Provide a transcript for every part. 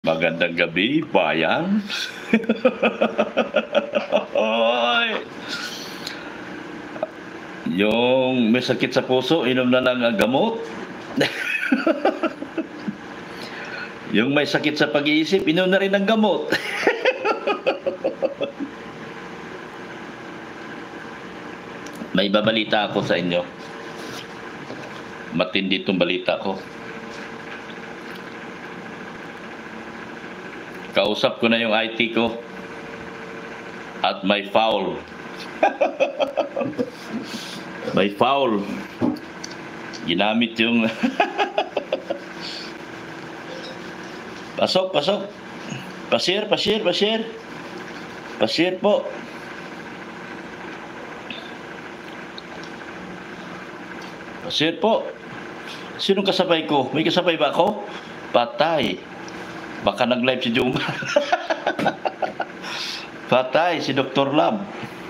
Magandang gabi, bayan. Oy! Yung may sakit sa puso, inom na lang ang gamot. Yung may sakit sa pag-iisip, inom na rin ng gamot. May babalita ako sa inyo. Matindi itong balita ko. Kausap ko na yung IT ko. At may foul. May foul. Ginamit yung... Pasok, pasok. Pasir, pasir, pasir. Pasir po. Pasir po. Sinong kasabay ko? May kasabay ba ako? Patay. Baka nag-live si Juma. Patay si Dr. Lab.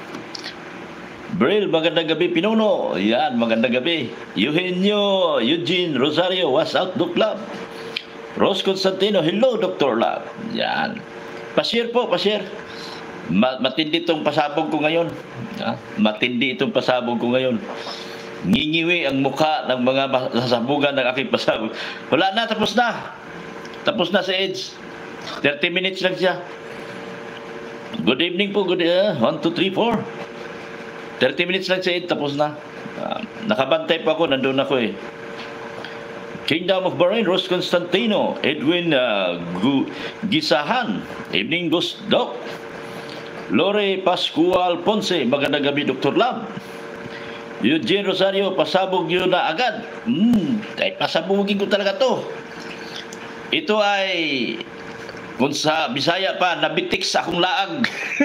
Bril, magandang gabi. Pinuno. Yan, magandang gabi. Eugenio, Eugene, Rosario, what's out, Doc Lab? Rose Constantino, hello, Dr. Lab. Yan. Pasir po, pasir. Matindi itong pasabog ko ngayon. Matindi itong pasabog ko ngayon. Ngingiwi ang mukha ng mga sasabugan ng aking pasabog. Wala na, tapos na. Tapos na si Edge. 30 minutes lang siya. Good evening po. Good 1, 2, 3, 4. 30 minutes lang si Edge. Tapos na. Nakabantay pa ako. Nandun ako eh. Kingdom of Bahrain, Rose Constantino, Edwin Gisahan. Evening, Ghost Doc. Lore Pascual Ponce. Magandang gabi, Dr. Lab. Eugene Rosario, pasabog yun na agad. Ay, pasabugin ko talaga to. Ito ay, kung sa Bisaya pa, nabitik sa akong laag.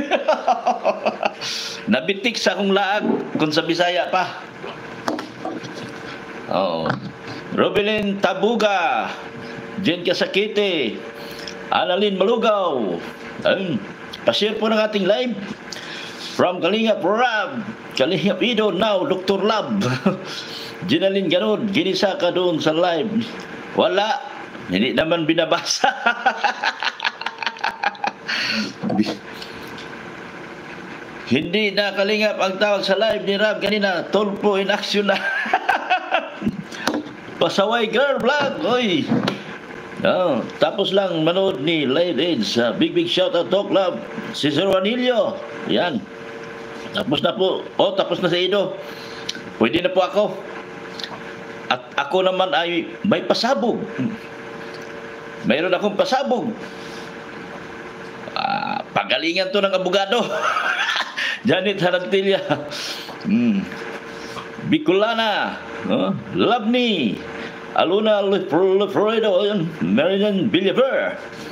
Nabitik sa akong laag, kung sa Bisaya pa. Oh. Robelin Tabuga, Jen Kasakite, Annalyn Malugaw. Pasir po ng ating live. From Kalingap Rab, Kalingap Ido, now Dr. Lab. Ginalyn Ganod, ginisa ka doon sa live. Wala. Hindi naman binabasa. Hindi na kalingap ang tawag sa live ni Rab kanina. Tolpo in action na. Pasaway girl vlog. Oy. Tapos lang manood ni Live Edge. Big shout out Talk Lab. Si Sir Juanillo. Yan. Tapos na po. Tapos na si Ido. Pwede na po ako. At ako naman ay may pasabog. Mayroon akong pasabog. Pagalingan to ng abogado. Janet Harantilla. Bicolana. Labni. Aluna Lefredo. Marinan Villaver.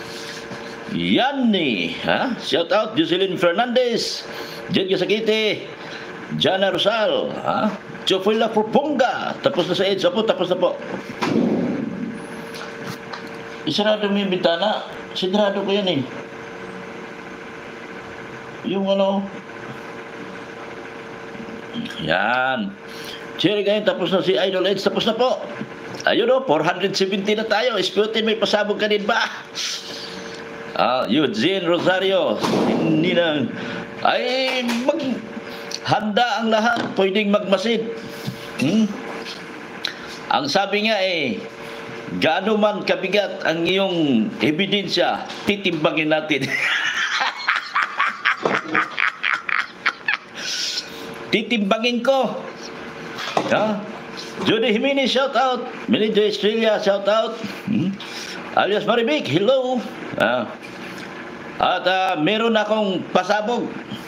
Yanni. Shout out Jocelyn Fernandez. Jen Kasakite. Jana Rosal. Chofoyla Proponga. Tapos na sa Edge. Tapos na po. Isarado mo yung bintana. Sinarado ko yan eh. Yung ano. Yan. Cherry ngayon, tapos na si Idol Edge. Tapos na po. Ayun o, 470 na tayo. Isputin, may pasabog ka din ba? Eugene Rosario. Hindi na. Ay, handa ang lahat. Pwedeng magmasid. Ang sabi nga eh, gaano man kabigat ang iyong ebidensya, titimbangin natin. Titimbangin ko. Judy Jimenez, shout out. Melinda Estrella, shout out. Alias Maribik, hello. At meron akong pasabog.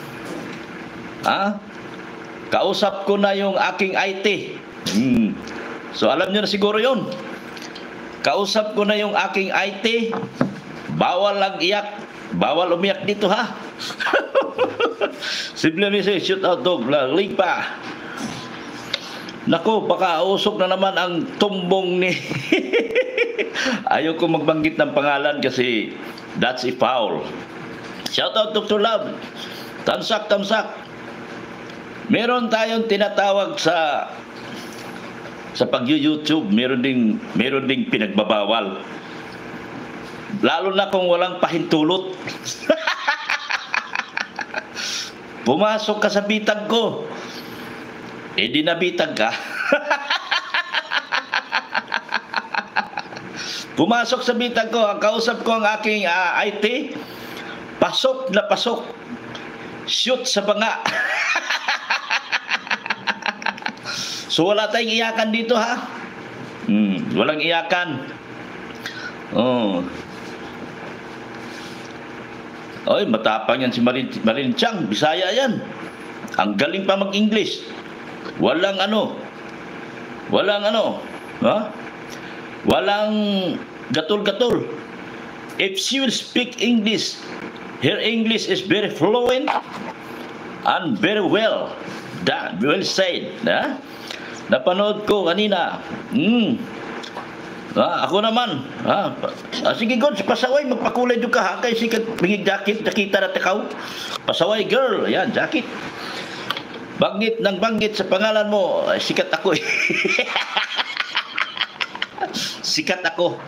Kausap ko na yung aking IT. So alam niyo na siguro yun. Kausap ko na yung aking IT. Bawal lang iyak. Bawal umiyak dito ha. Simply say, shoot out dog. Link pa. Nako, baka usok na naman ang tumbong ni... Ayaw ko magbanggit ng pangalan kasi that's a foul. Shout out Dr. Love. Tamsak. Meron tayong tinatawag sa pag-YouTube, meron ding pinagbabawal. Lalo na kung walang pahintulot. Pumasok ka sa bitag ko. Eh di nabitag ka. Pumasok sa bitag ko, ang kausap ko ang aking IT, pasok na pasok. Shoot sa banga. So wala tayong iyakan dito, ha? Walang iyakan. Oh. Oy, matapang yan si Marin Chang, Bisaya yan. Ang galing pa mag-English. Walang ano, ha? Walang gatul-gatul. If she will speak English, her English is very fluent and very well said. Ha? Napanood ko kanina. Ako naman. Sige, God, pasaway, magpakulay doon ka, ha? Kaya sikat, bigig jacket, nakita na takaw. Pasaway, girl. Ayan, jacket. Banggit ng banggit sa pangalan mo. Ay, sikat ako eh. Sikat ako.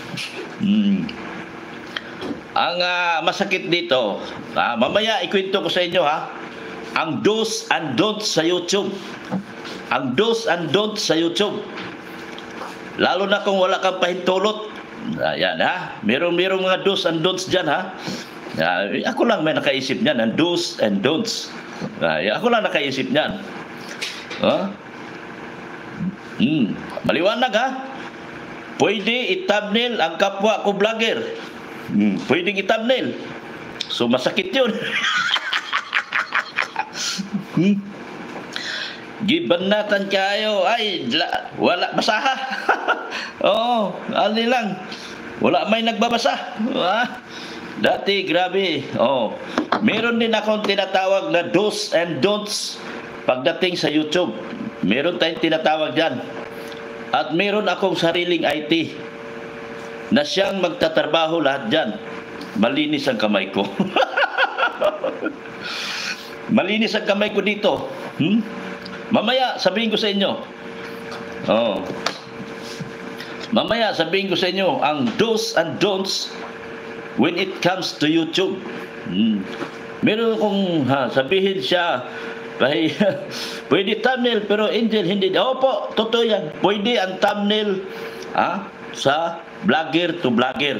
Ang masakit dito, mamaya ikwento ko sa inyo, ha? Ang do's and don'ts sa YouTube. Ang do's and don'ts sa YouTube. Lalo na kung wala kang pahintulot. Ayan, ha? Merong mga do's and don'ts dyan, ha? Ako lang may nakaisip niyan, ang do's and don'ts. Ako lang nakaisip niyan. Maliwanag, ha? Pwede i-thumbnail ang kapwa ko vlogger. Pwedeng i-thumbnail. So masakit yun. Gibanatan kayo. Ay, wala basaha. Oo, ali lang. Wala may nagbabasa. Dati, grabe. Meron din akong tinatawag na do's and don'ts pagdating sa YouTube. Meron tayong tinatawag dyan. At meron akong sariling IT na siyang magtatrabaho lahat dyan. Malinis ang kamay ko. Malinis ang kamay ko dito. Mamaya sabihin ko sa inyo. Mamaya sabihin ko sa inyo ang do's and don'ts when it comes to YouTube. Meron akong sabihin siya, pwede thumbnail pero Angel hindi. Opo, totoo yan. Pwede ang thumbnail sa vlogger to vlogger.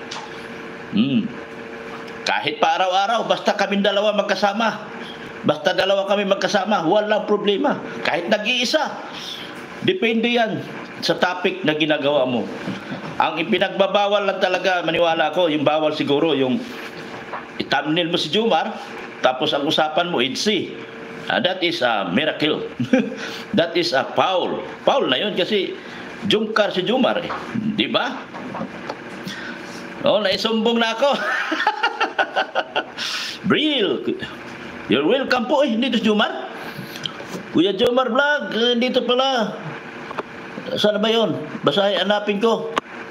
Kahit pa araw-araw, basta kami dalawa magkasama. Basta dalawa kami magkasama, walang problema. Kahit nag-iisa. Depende yan sa topic na ginagawa mo. Ang ipinagbabawal lang talaga, maniwala ko, yung bawal siguro, yung i-thumbnail mo si Jomar, tapos ang usapan mo, EDC. That is a miracle. That is a foul. Foul na yun kasi jungkar si Jomar eh. Di ba? Naisumbong na ako. Real. You're welcome po. Dito si Jomar. Kuya Jomar Vlog. Dito pala. Saan ba yun? Basahin, hanapin ko.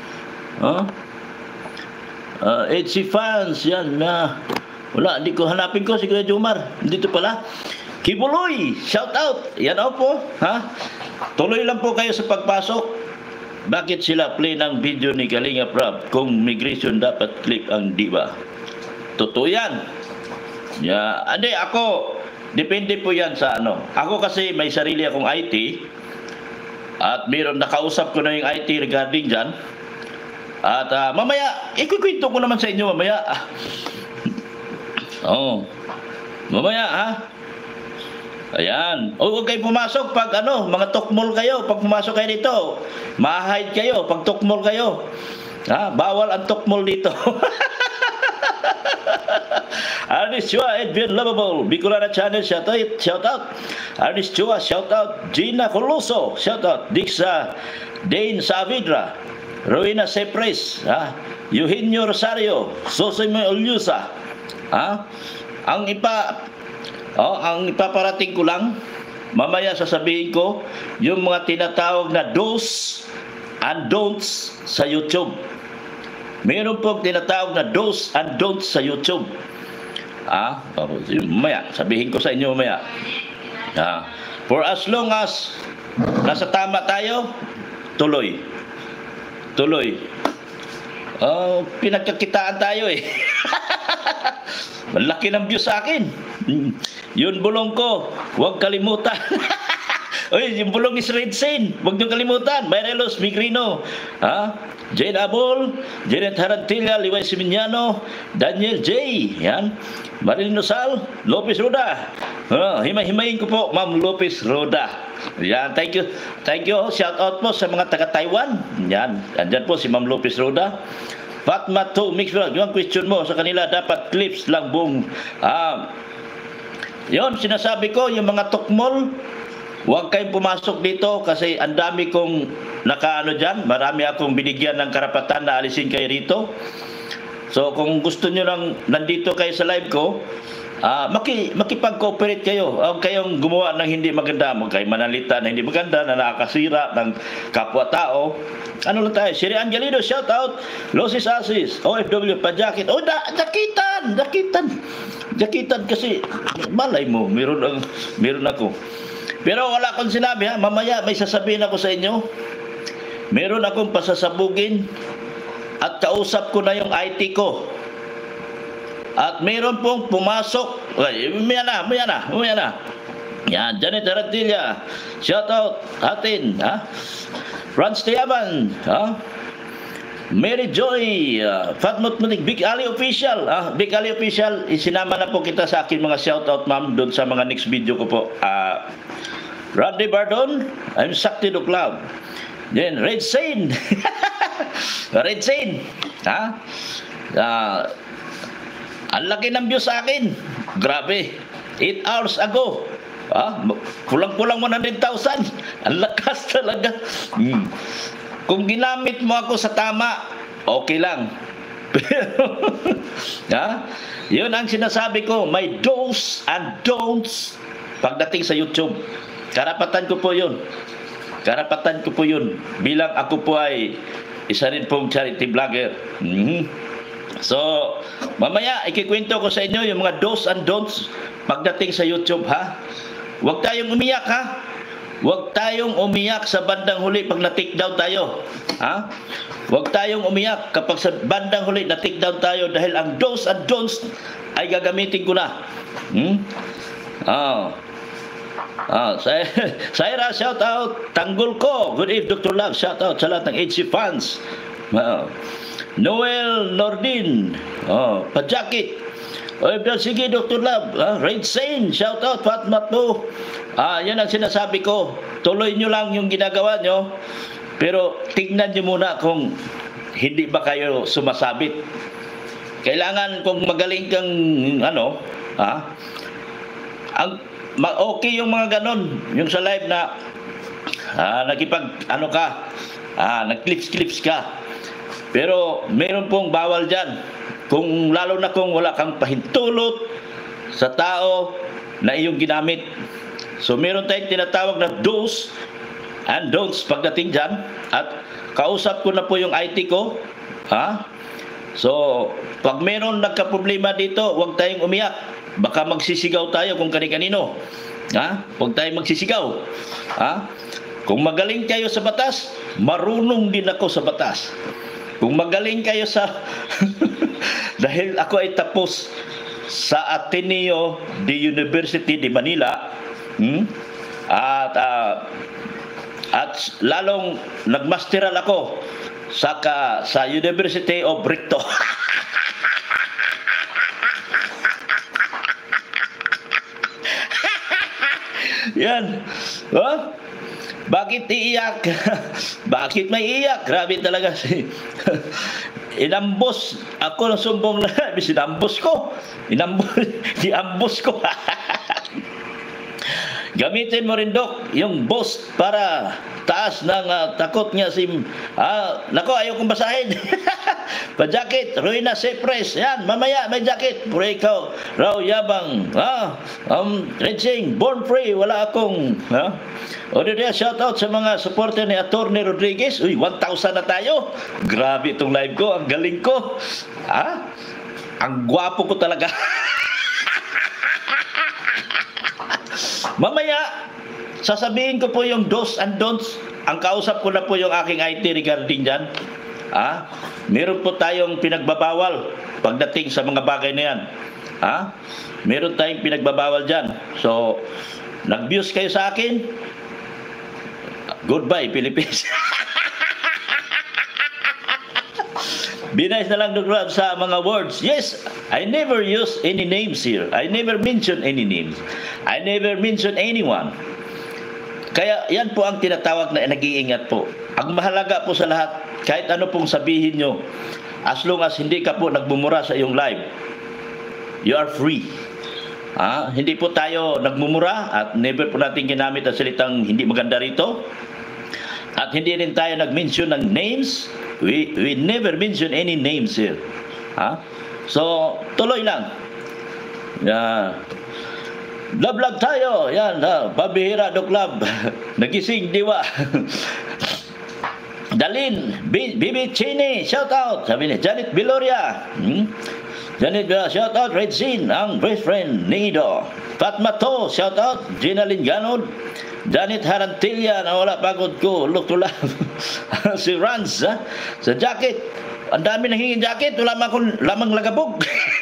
HC fans. Yan na. Wala, hindi ko hanapin ko si Kuya Jomar. Dito pala. Kibuloy. Shout out. Yan po. Tuloy lang po kayo sa pagpasok. Bakit sila play ng video ni Kalinga Prab kung migration dapat click ang diba? Totoo yan. Hindi, ako, depende po yan sa ano. Ako kasi may sarili akong IT at mayroon nakausap ko na yung IT regarding dyan. At mamaya, ikukwento ko naman sa inyo mamaya. Mamaya, Ayan. Huwag kayo pumasok pag mga tukmol kayo. Pag pumasok kayo dito, ma-hide kayo. Pag tukmol kayo. Bawal ang tukmol dito. Ernest Chua, Edwin Lovable, Bicolana Channel, shout out. Ernest Chua, shout out. Gina Coloso, shout out. Dixa Dane Saavedra, Rowena Sepres, Eugenio Rosario, Sosimo Olyusa. Ang ipaparating ko lang, mamaya sasabihin ko yung mga tinatawag na do's and don'ts sa YouTube. Meron pong tinatawag na do's and don'ts sa YouTube. Mamaya, sabihin ko sa inyo mamaya. For as long as nasa tama tayo, tuloy. Pinagkakitaan tayo eh. Malaki ng view sa akin. Yun bulong ko, huwag kalimutan. Oy, yung bulong is Red Saint. Huwag niyong kalimutan. Mayrelos Migrino. Jane Abol, Janet Harantilla, Liway Siminiano, Daniel J. Yan. Marilyn Nosal, Lopez Roda. Himay-himayin ko po, Ma'am Lopez Roda. Yan, thank you. Thank you. Shout out po sa mga taga-Taiwan. Yan, andyan po si Ma'am Lopez Roda. Fatma 2 Mixvlog, yung question mo sa kanila, dapat clips lang buong. Yun, sinasabi ko, yung mga tukmol, huwag kayong pumasok dito kasi ang dami kong nakaano dyan. Marami akong binigyan ng karapatan na alisin kayo rito. So kung gusto nyo lang nandito kayo sa live ko, makipag-cooperate kayo. Huwag kayong gumawa ng hindi maganda. Huwag kayong manalita na hindi maganda, na nakakasira ng kapwa-tao. Ano lang tayo? Siri Angelino, shout out. Losis Asis, OFW, pa-jacket. Oh, jakitan kasi malay mo, meron ako. Pero wala akong sinabi ha. Mamaya may sasabihin ako sa inyo. Meron akong pasasabugin at kausap ko na yung IT ko. At meron pong pumasok. Maya na. Yan, Janet Arantilla. Shout out atin. Franz Tiaban. Mary Joy, Fatmut Mutik, Big Ali Official. Big Ali Official, isinama na po kita sa akin mga shoutout, ma'am, doon sa mga next video ko po. Randy Bardon, I'm Sakti do Club. Then, Red Saint. Red Saint. Ang laki ng view sa akin. Grabe. 8 hours ago. Kulang-kulang 100,000. Ang lakas talaga. Kung ginamit mo ako sa tama, okay lang. Pero, yun ang sinasabi ko, may do's and don'ts pagdating sa YouTube. Karapatan ko po yun. Bilang ako po ay isa rin pong charity vlogger. So, mamaya ikikwento ko sa inyo yung mga do's and don'ts pagdating sa YouTube, ha? Huwag tayong umiyak, ha? Huwag tayong umiyak sa bandang huli pag na-take down tayo. Huwag tayong umiyak kapag sa bandang huli na-take down tayo dahil ang do's and don'ts ay gagamitin ko na. Saira, shout out. Tanggol ko. Good evening, Dr. Lag. Shout out sa lahat ng HC fans. Noel Nordin. Pa-jacket. Sige, Dr. Lab. Red Saint, shout out. Fatma 2. Yan ang sinasabi ko. Tuloy nyo lang yung ginagawa nyo. Pero tignan nyo muna kung hindi ba kayo sumasabit. Kailangan kung magaling kang okay yung mga ganon. Yung sa live na nag-clips ka. Pero meron pong bawal dyan. Lalo na kung wala kang pahintulot sa tao na iyong ginamit. So meron tayong tinatawag na do's and don'ts pagdating dyan. At kausap ko na po yung IT ko. So pag meron nagka-problema dito, huwag tayong umiyak. Baka magsisigaw tayo kung kani-kanino. Huwag tayong magsisigaw. Kung magaling kayo sa batas, marunong din ako sa batas. Kung magaling kayo sa dahil ako ay tapos sa Ateneo de University de Manila, at lalong nagmasteral ako sa University of Brito. Yan. Bakit iiyak? Bakit may iyak? Grabe talaga inambos ako ng sumbong na sinambos ko. Diambos ko. Gamitin mo rin, Dok, yung boss para taas ng takot niya nako, ayaw kong basahin. Pa-jacket, Ruina Cypress. Yan, mamaya may jacket. Puro ikaw, raw yabang. Red Sing, born free. Wala akong O dito, shout out sa mga supporter ni Atty. Rodriguez. 1,000 na tayo. Grabe itong live ko. Ang galing ko. Ang gwapo ko talaga. Mamaya, sasabihin ko po yung do's and don'ts. Ang kausap ko na po yung aking IT regarding dyan. meron po tayong pinagbabawal pagdating sa mga bagay na yan. Ha? Meron tayong pinagbabawal dyan. So, nag-views kayo sa akin, goodbye, Philippines. Binayos na lang Dr. sa mga words. Yes, I never use any names here. I never mention any names. I never mention anyone. Kaya yan po ang tinatawag na nag-iingat po. Ang mahalaga po sa lahat, kahit ano pong sabihin nyo, as long as hindi ka po nagbumura sa iyong live, you are free. Hindi po tayo nagmumura at never po natin ginamit ang salitang hindi maganda rito. At hindi rin tayo nag-mention ng names. We never mention any names here. So, tuloy lang. Vlog tayo. Yan, pabihira, Doklab. Nagising, diwa. Dalin, Bibi Chini, shout out. Sabi ni Janet Viloria. Janet Viloria, shout out. Red Sin, ang best friend ni Ido. Fatma To, shout out. Gina Linganod. Janet Harantilla, na wala pagod ko. Look to love. Si Rans, sa jacket. Ang dami nahingin jacket. Wala lamang lagabog.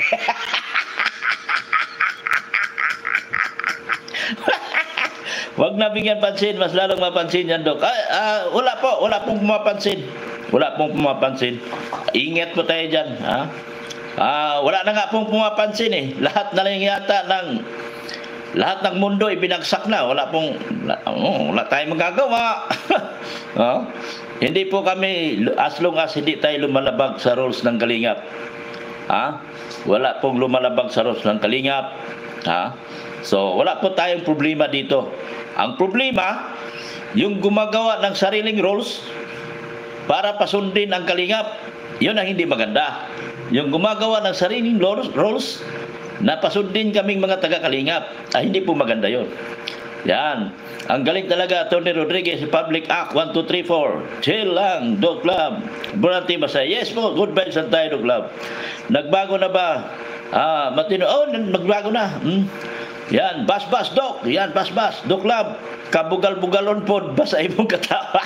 Huwag na bigyan pansin, mas lalong mapansin yan, Dok. Wala pong pumapansin. Wala pong pumapansin. Ingat po tayo dyan. Wala na nga pong pumapansin eh. Lahat na lang yata lahat ng mundo ibinagsak na. Wala tayong magagawa. Hindi po kami, as long as hindi tayo lumalabag sa rules ng Kalingap. Wala pong lumalabag sa rules ng Kalingap. So, wala po tayong problema dito. Ang problema, yung gumagawa ng sariling rules para pasundin ang Kalingap, yun ang hindi maganda. Yung gumagawa ng sariling rules na pasundin kaming mga taga-Kalingap, hindi po maganda yun. Yan. Ang galing talaga, Tony Rodriguez, Public Act 1234. Chill lang, Doklab. Buranti Masay. Yes po, good vibes lang tayo, Doklab. Nagbago na ba? Matino. Nagbago na. Yan, bas, Dok. Yan, bas. Doklab. Kabugal-bugalon po, basa imong katawa.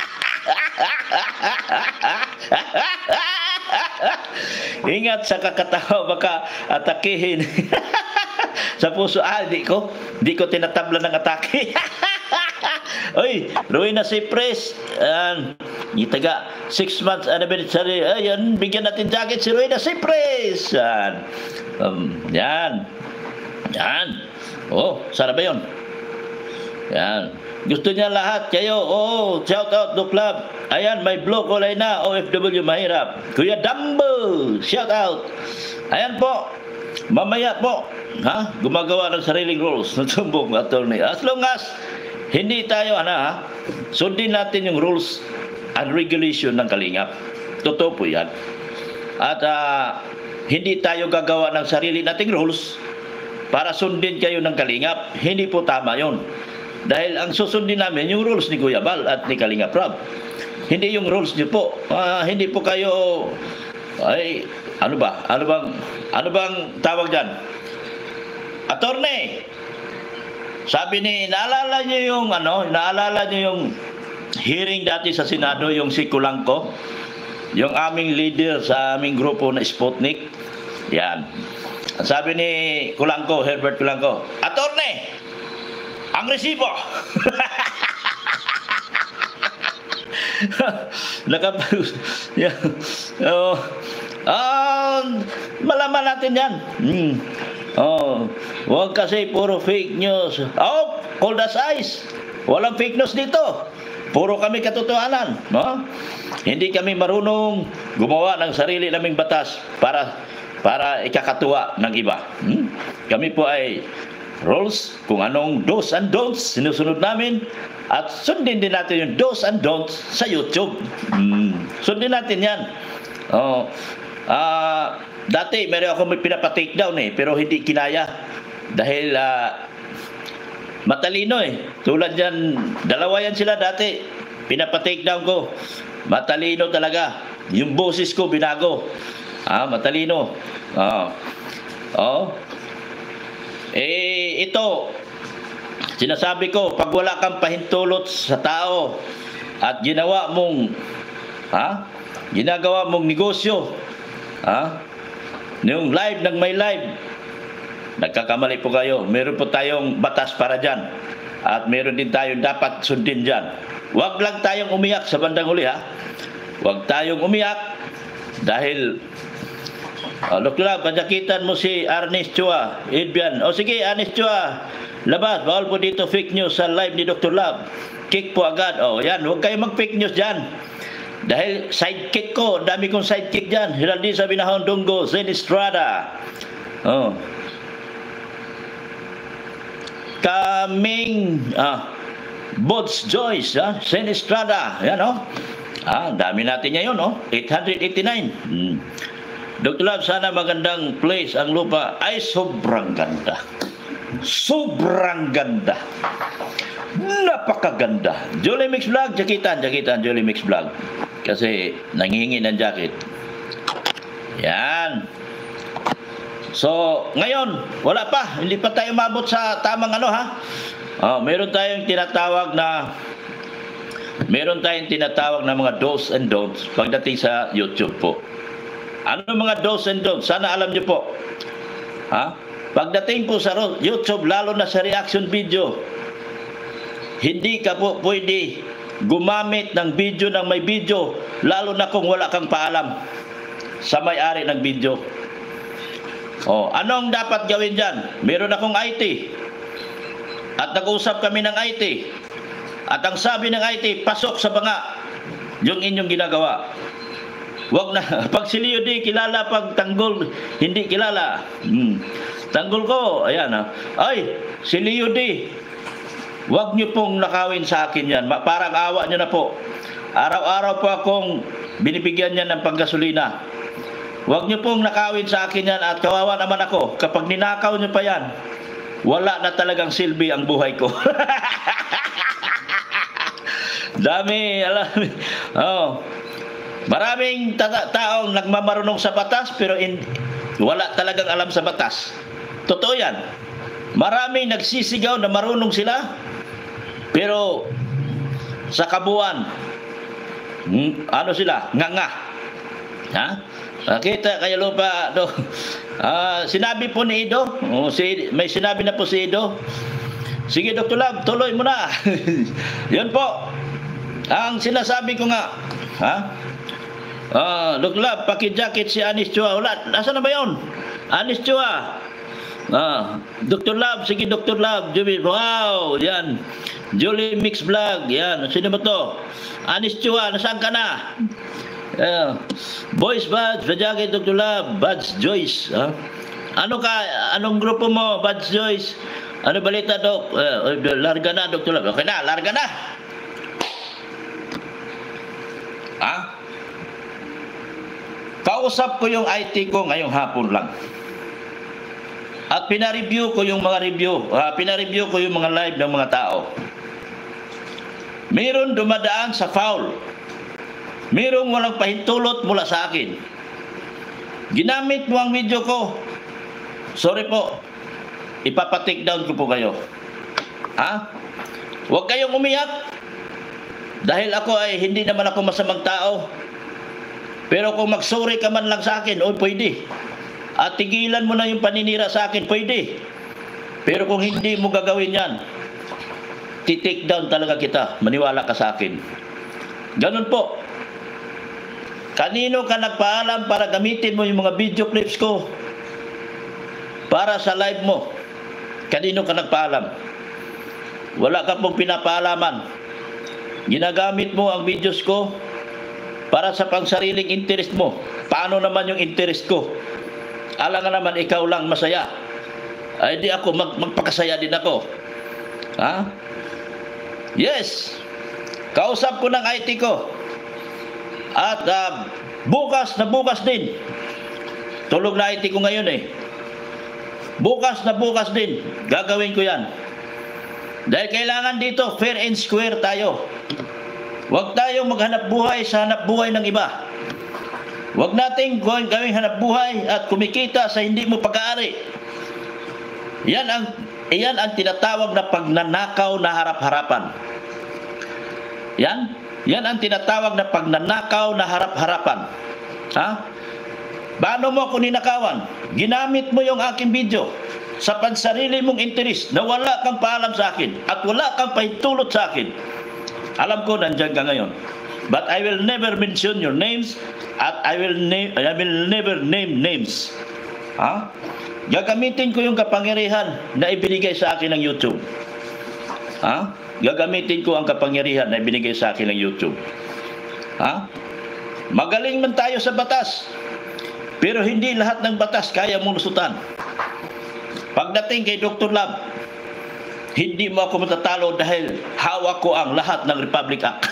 Ingat sa kakatawa, baka atakihin. Sa puso, di ko tinatabla ng atake. Oy, Rowena Cypress, itaga 6 months anniversary. Ayan, bigyan natin jacket si Rowena Cypress. Yan. Sarap ba yun? Yan. Gusto niya lahat kayo. Shout out to club. Ayan, may blog kulay na. OFW mahirap. Kuya Dumbo, shout out. Ayan po. Mamaya po, gumagawa ng sariling rules ng sumbong attorney. As long as hindi tayo, sundin natin yung rules and regulation ng Kalingap. Totoo po yan. At hindi tayo gagawa ng sarili nating rules para sundin kayo ng Kalingap. Hindi po tama yon. Dahil ang susundin namin yung rules ni Kuya Bal at ni Kalingap Rob. Hindi yung rules niyo po. Hindi po kayo ano bang tawag diyan? Attorney. Sabi ni naalala niyo yung hearing dati sa Senado, yung si Kulangko, yung aming leader sa aming grupo na Sputnik. Yan. Sabi ni Kulangko, Herbert Kulangko, Attorney, ang resibo. Malaman natin yan. Huwag kasi puro fake news. Cold as ice. Walang fake news dito. Puro kami katotohanan. Hindi kami marunong gumawa ng sarili naming batas para ikakatuwa ng iba. Kami po ay rules, kung anong do's and don'ts sinusunod namin, at sundin din natin yung do's and don'ts sa YouTube. Sundin natin yan. Dati meron ako may pinapa-take down pero hindi kinaya dahil matalino tulad yan, dalawa yan sila dati, pinapa-take down ko, matalino talaga, yung boses ko binago, matalino. Ito sinasabi ko, pag wala kang pahintulot sa tao at ginawa mong ginagawa mong negosyo, yung live ng may live, nagkakamali po kayo. Meron po tayong batas para dyan. At meron din tayong dapat sundin dyan. Huwag lang tayong umiyak sa bandang huli, ha? Huwag tayong umiyak dahil Dr. Lab, panyakitan mo si Ernest Chua, Edbian. O sige, Ernest Chua, labas. Bawal po dito fake news sa live ni Dr. Lab. Kick po agad. O yan, huwag kayo mag-fake news dyan. Dahil sidekick ko, dami kong sidekick dyan. Hiraldi sa Binahon Dunggo, Zen Estrada. Kaming Bods Joyce, Zen Estrada. Yan, dami natin ngayon, 889. Dr. Lab, sana magandang place ang lupa. Ay, sobrang ganda. Sobrang ganda. Napakaganda. Julie Mix Vlog, jakitan, Julie Mix Vlog. Kasi nangihingi ng jacket. Yan. So, ngayon, wala pa. Hindi pa tayo mabot sa tamang meron tayong tinatawag na mga do's and don'ts pagdating sa YouTube po. Ano mga do's and don'ts? Sana alam niyo po. Pagdating po sa YouTube, lalo na sa reaction video, hindi ka po pwede gumamit ng video ng may video, lalo na kung wala kang paalam sa may-ari ng video. Anong dapat gawin dyan? Meron akong IT. At nag-usap kami ng IT. At ang sabi ng IT, pasok sa banga yung inyong ginagawa. Wag na. Pag si Leo D kilala, pag Tanggol hindi kilala. Tanggol ko, ayan Ay, si Leo D, wag niyo pong nakawin sa akin yan. Parang awa niyo na po. Araw-araw po akong binibigyan niya ng panggasolina. Wag niyo pong nakawin sa akin yan at kawawa naman ako. Kapag ninakaw niyo pa yan, wala na talagang silbi ang buhay ko. Dami, alam. Maraming taong nagmamarunong sa batas pero wala talagang alam sa batas. Totoo yan. Maraming nagsisigaw na marunong sila pero sa kabuuan sila? Nganga. Kita kayo lupa sinabi po ni Ido, may sinabi na po si Ido. Sige Dr. Lab, tuloy mo na. Yun po ang sinasabi ko nga. Dr. Lab, paki-jacket si Anis Chua. Wala, nasa na ba yun? Anis Chua. Dr. Lab, sige Dr. Lab. Wow, yan. Julie Mix Vlog, yan. Sino ba to? Anis Chua, nasaan ka na? Boys Buds, pa-jacket Dr. Lab. Buds Joyce. Anong grupo mo, Buds Joyce? Ano balita, Dok? Larga na, Dr. Lab. Okay na, larga na. Kausap ko yung IT ko ngayong hapon lang. At pinareview ko yung mga pinareview ko yung mga live ng mga tao. Meron dumadaan sa foul. Merong walang pahintulot mula sa akin. Ginamit mo ang video ko. Sorry po. Ipapa-take down ko po kayo. Huwag kayong umiyak. Dahil ako ay hindi naman ako masamang tao. Pero kung mag-sorry ka man lang sa akin, pwede. At tigilan mo na yung paninira sa akin, pwede. Pero kung hindi mo gagawin yan, ti-take down talaga kita. Maniwala ka sa akin. Ganun po. Kanino ka nagpaalam para gamitin mo yung mga video clips ko para sa live mo? Kanino ka nagpaalam? Wala ka pong pinapaalaman. Ginagamit mo ang videos ko para sa pangsariling interest mo. Paano naman yung interest ko? Alam nga naman ikaw lang masaya. Ay di ako, magpakasaya din ako. Yes. Kausap ko ng IT ko. At bukas na bukas din. Tulog na IT ko ngayon Bukas na bukas din. Gagawin ko yan. Dahil kailangan dito fair and square tayo. Huwag tayong maghanap buhay sa hanap buhay ng iba. Huwag nating gawing hanap buhay at kumikita sa hindi mo pag-aari. Yan ang tinatawag na pagnanakaw na harap-harapan. Yan. Yan ang tinatawag na pagnanakaw na harap-harapan. Ha? Paano mo ako ninakawan? Ginamit mo yung aking video sa pansarili mong interes na wala kang paalam sa akin at wala kang pahintulot sa akin. Alam ko nandyan ka ngayon. But I will never mention your names at I will never name names. Ha? Gagamitin ko yung kapangyarihan na ibinigay sa akin ng YouTube. Ha? Gagamitin ko ang kapangyarihan na ibinigay sa akin ng YouTube. Ha? Magaling man tayo sa batas, pero hindi lahat ng batas kaya mong lusutan. Pagdating kay Dr. Lab, hindi mo ako matatalo dahil hawak ko ang lahat ng Republic Act.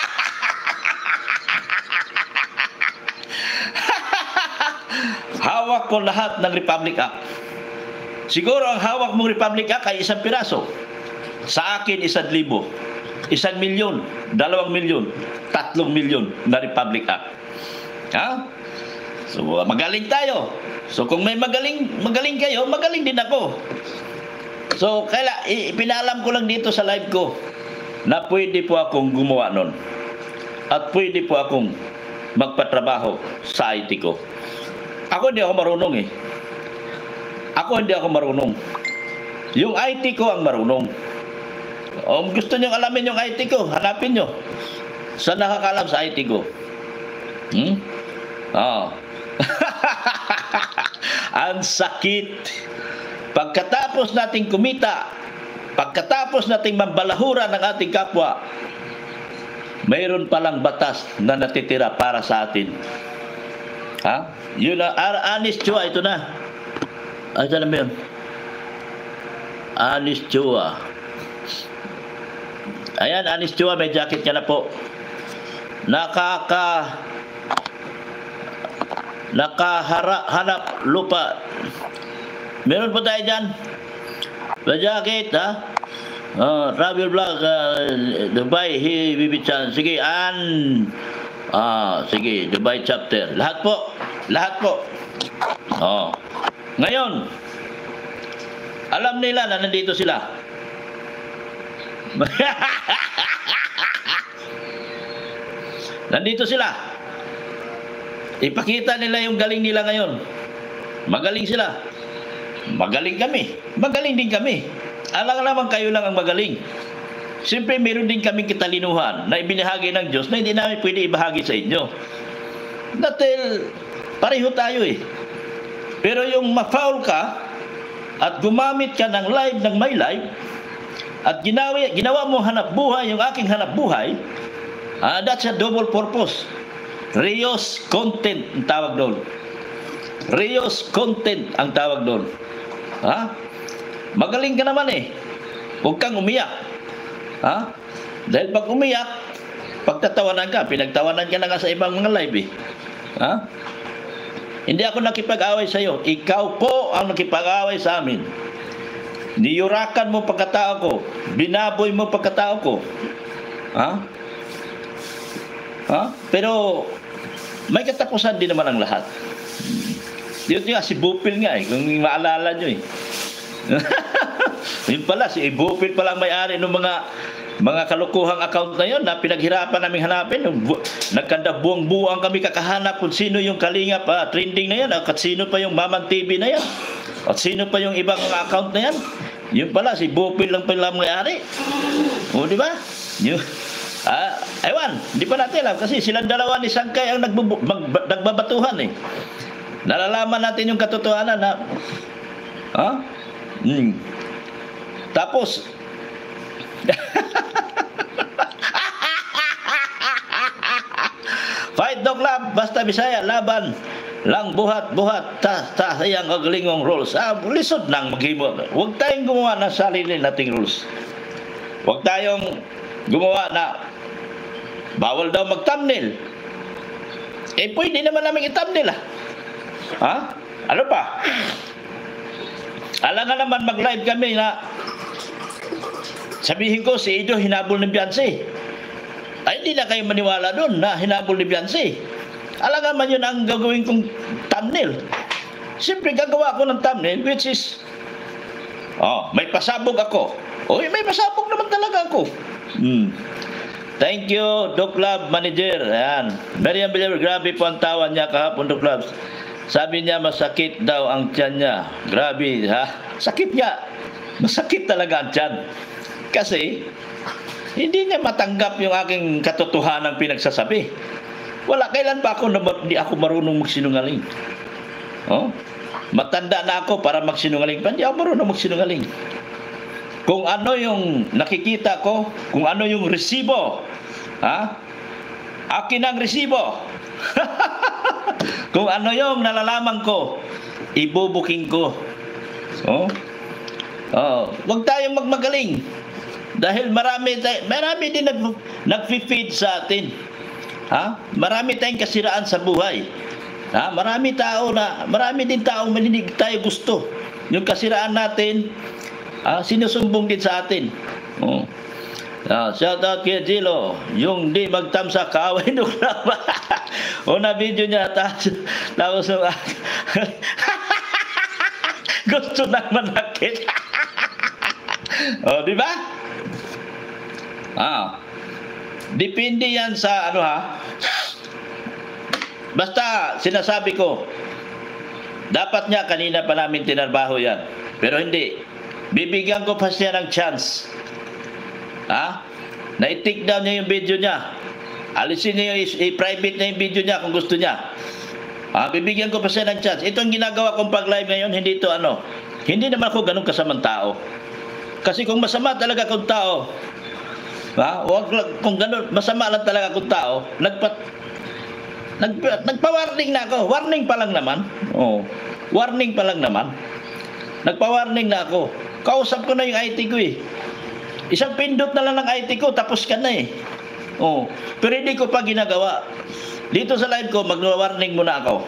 Hawak ko lahat ng Republic Act. Siguro ang hawak mong Republic Act ay 1 piraso. Sa akin 1,000, 1,000,000, 2,000,000, 3,000,000 na Republic Act. Ha? So magaling tayo. So kung may magaling kayo, magaling din ako. So pinaalam ko lang dito sa live ko na pwede po akong gumawa nun. At pwede po akong magpatrabaho sa IT ko. Ako hindi ako marunong eh. Hindi ako marunong. Yung IT ko ang marunong. O gusto nyo alamin yung IT ko, hanapin nyo. Saan nakakalam sa IT ko? Ang sakit. Pagkatapos nating kumita, pagkatapos nating mambalahura ng ating kapwa, mayroon palang batas na natitira para sa atin. Ha? Yun na, Anis Chua, ito na. Ito na yun. Anis Chua. Ayan, Anis Chua, may jacket ka na po. Nakahanap lupa. Meron po tayo dyan. May jacket, ha? Travel vlog, Dubai, Bibichan. Sige, sige, Dubai chapter. Lahat po. Ngayon, alam nila na nandito sila. Nandito sila. Ipakita nila yung galing nila ngayon. Magaling sila. Magaling kami. Magaling din kami. Alam naman kayo lang ang magaling. Siyempre, meron din kaming kitalinuhan na ibinahagi ng Diyos na hindi namin pwede ibahagi sa inyo. Dahil pareho tayo eh. Pero yung ma-foul ka at gumamit ka ng live ng my live at ginawa mo hanap buhay yung aking hanap buhay, that's a double purpose. Reus content ang tawag doon. Reus content ang tawag doon. Ha? Magaling ka naman eh. Huwag kang umiyak. Ha? Dahil pag umiyak, pagtatawanan ka, pinagtawanan ka na nga sa ibang mga live eh. Ha? Hindi ako nakipag-away sa iyo. Ikaw po ang nakipag-away sa amin. Niyurakan mo pagkatao ko. Binaboy mo pagkatao ko. Ha? Ha? Pero may katapusan din naman ang lahat. Yun nga, si Bupil nga eh. Kung maalala nyo eh. Yun pala, si Bupil palang may-ari ng mga kalukuhang account na yun na pinaghirapan namin hanapin. Nagkanda buwang-buwang kami kakahanap kung sino yung Kalingap trending na yan at sino pa yung Maman TV na yan at sino pa yung ibang account na yan. Yun pala, si Bupil lang pala may-ari. O di ba? Ewan, hindi pa natin alam kasi silang dalawa ni Sangkay ang nagbabatuhan eh. Nalalaman natin yung katotohanan na tapos Fight Dog Lab, basta Bisaya, laban lang buhat-buhat ta sayang kagalingong rules. Lisod nang maghimo. Huwag tayong gumawa ng sarili nating rules. Huwag tayong gumawa na bawal daw mag-thumbnail. Pwede naman namin i-thumbnail Ano pa? Alam nga naman mag-live kami na sabihin ko si Ido hinabol ng Beyonce. Ay hindi na kayo maniwala doon na hinabol ni Beyonce. Alam naman yun ang gagawin kong thumbnail. Siyempre gagawa ko ng thumbnail which is may pasabog ako. May pasabog naman talaga ako. Thank you, Doc Lab Manager. Ayan. Meriam Villar, grabe po ang tawa niya kahapon, Doc Lab. Sabi niya masakit daw ang tiyan niya. Grabe, ha? Sakit niya. Masakit talaga ang tiyan. Kasi, hindi niya matanggap yung aking katotohanan pinagsasabi. Wala, kailan pa ako na hindi ako marunong magsinungaling? Oh? Matanda na ako para magsinungaling pa. Hindi ako marunong magsinungaling. Kung ano yung nakikita ko, kung ano yung resibo, ha? Akin ang resibo. Kung ano yung nalalaman ko, ibubuking ko. Oh? Oh, wag tayong magmagaling. Dahil marami din nag-feed sa atin. Ha? Marami tayong kasiraan sa buhay. Ha? Marami din tao hindi tayo gusto. Yung kasiraan natin, sinusumbong din sa atin. Oh. Shout out kay Jilo, yung di magtamsa kaaway nung laba. Una video niya, tapos gusto nang manakit. Oh, di ba? Depende yan sa ano, ha? Basta sinasabi ko, dapat niya kanina pa namin tinarbaho yan. Pero hindi. Bibigyan ko pa siya ng chance. Na-take down niya yung video niya. Alisin niya i-private na yung video niya kung gusto niya. Bibigyan ko pa siya ng chance. Ito ang ginagawa kong pag-live ngayon, hindi ito hindi naman ako ganun kasamang tao. Kasi kung masama talaga akong tao, kung ganun, masama lang talaga akong tao, nagpa-warning na ako. Warning pa lang naman. Oh, warning pa lang naman. Nagpa-warning na ako. Kausap ko na yung IT ko eh. Isang pindot na lang ng IT ko, tapos ka na eh. Oh, pero hindi ko pa ginagawa. Dito sa live ko, mag-warning muna ako.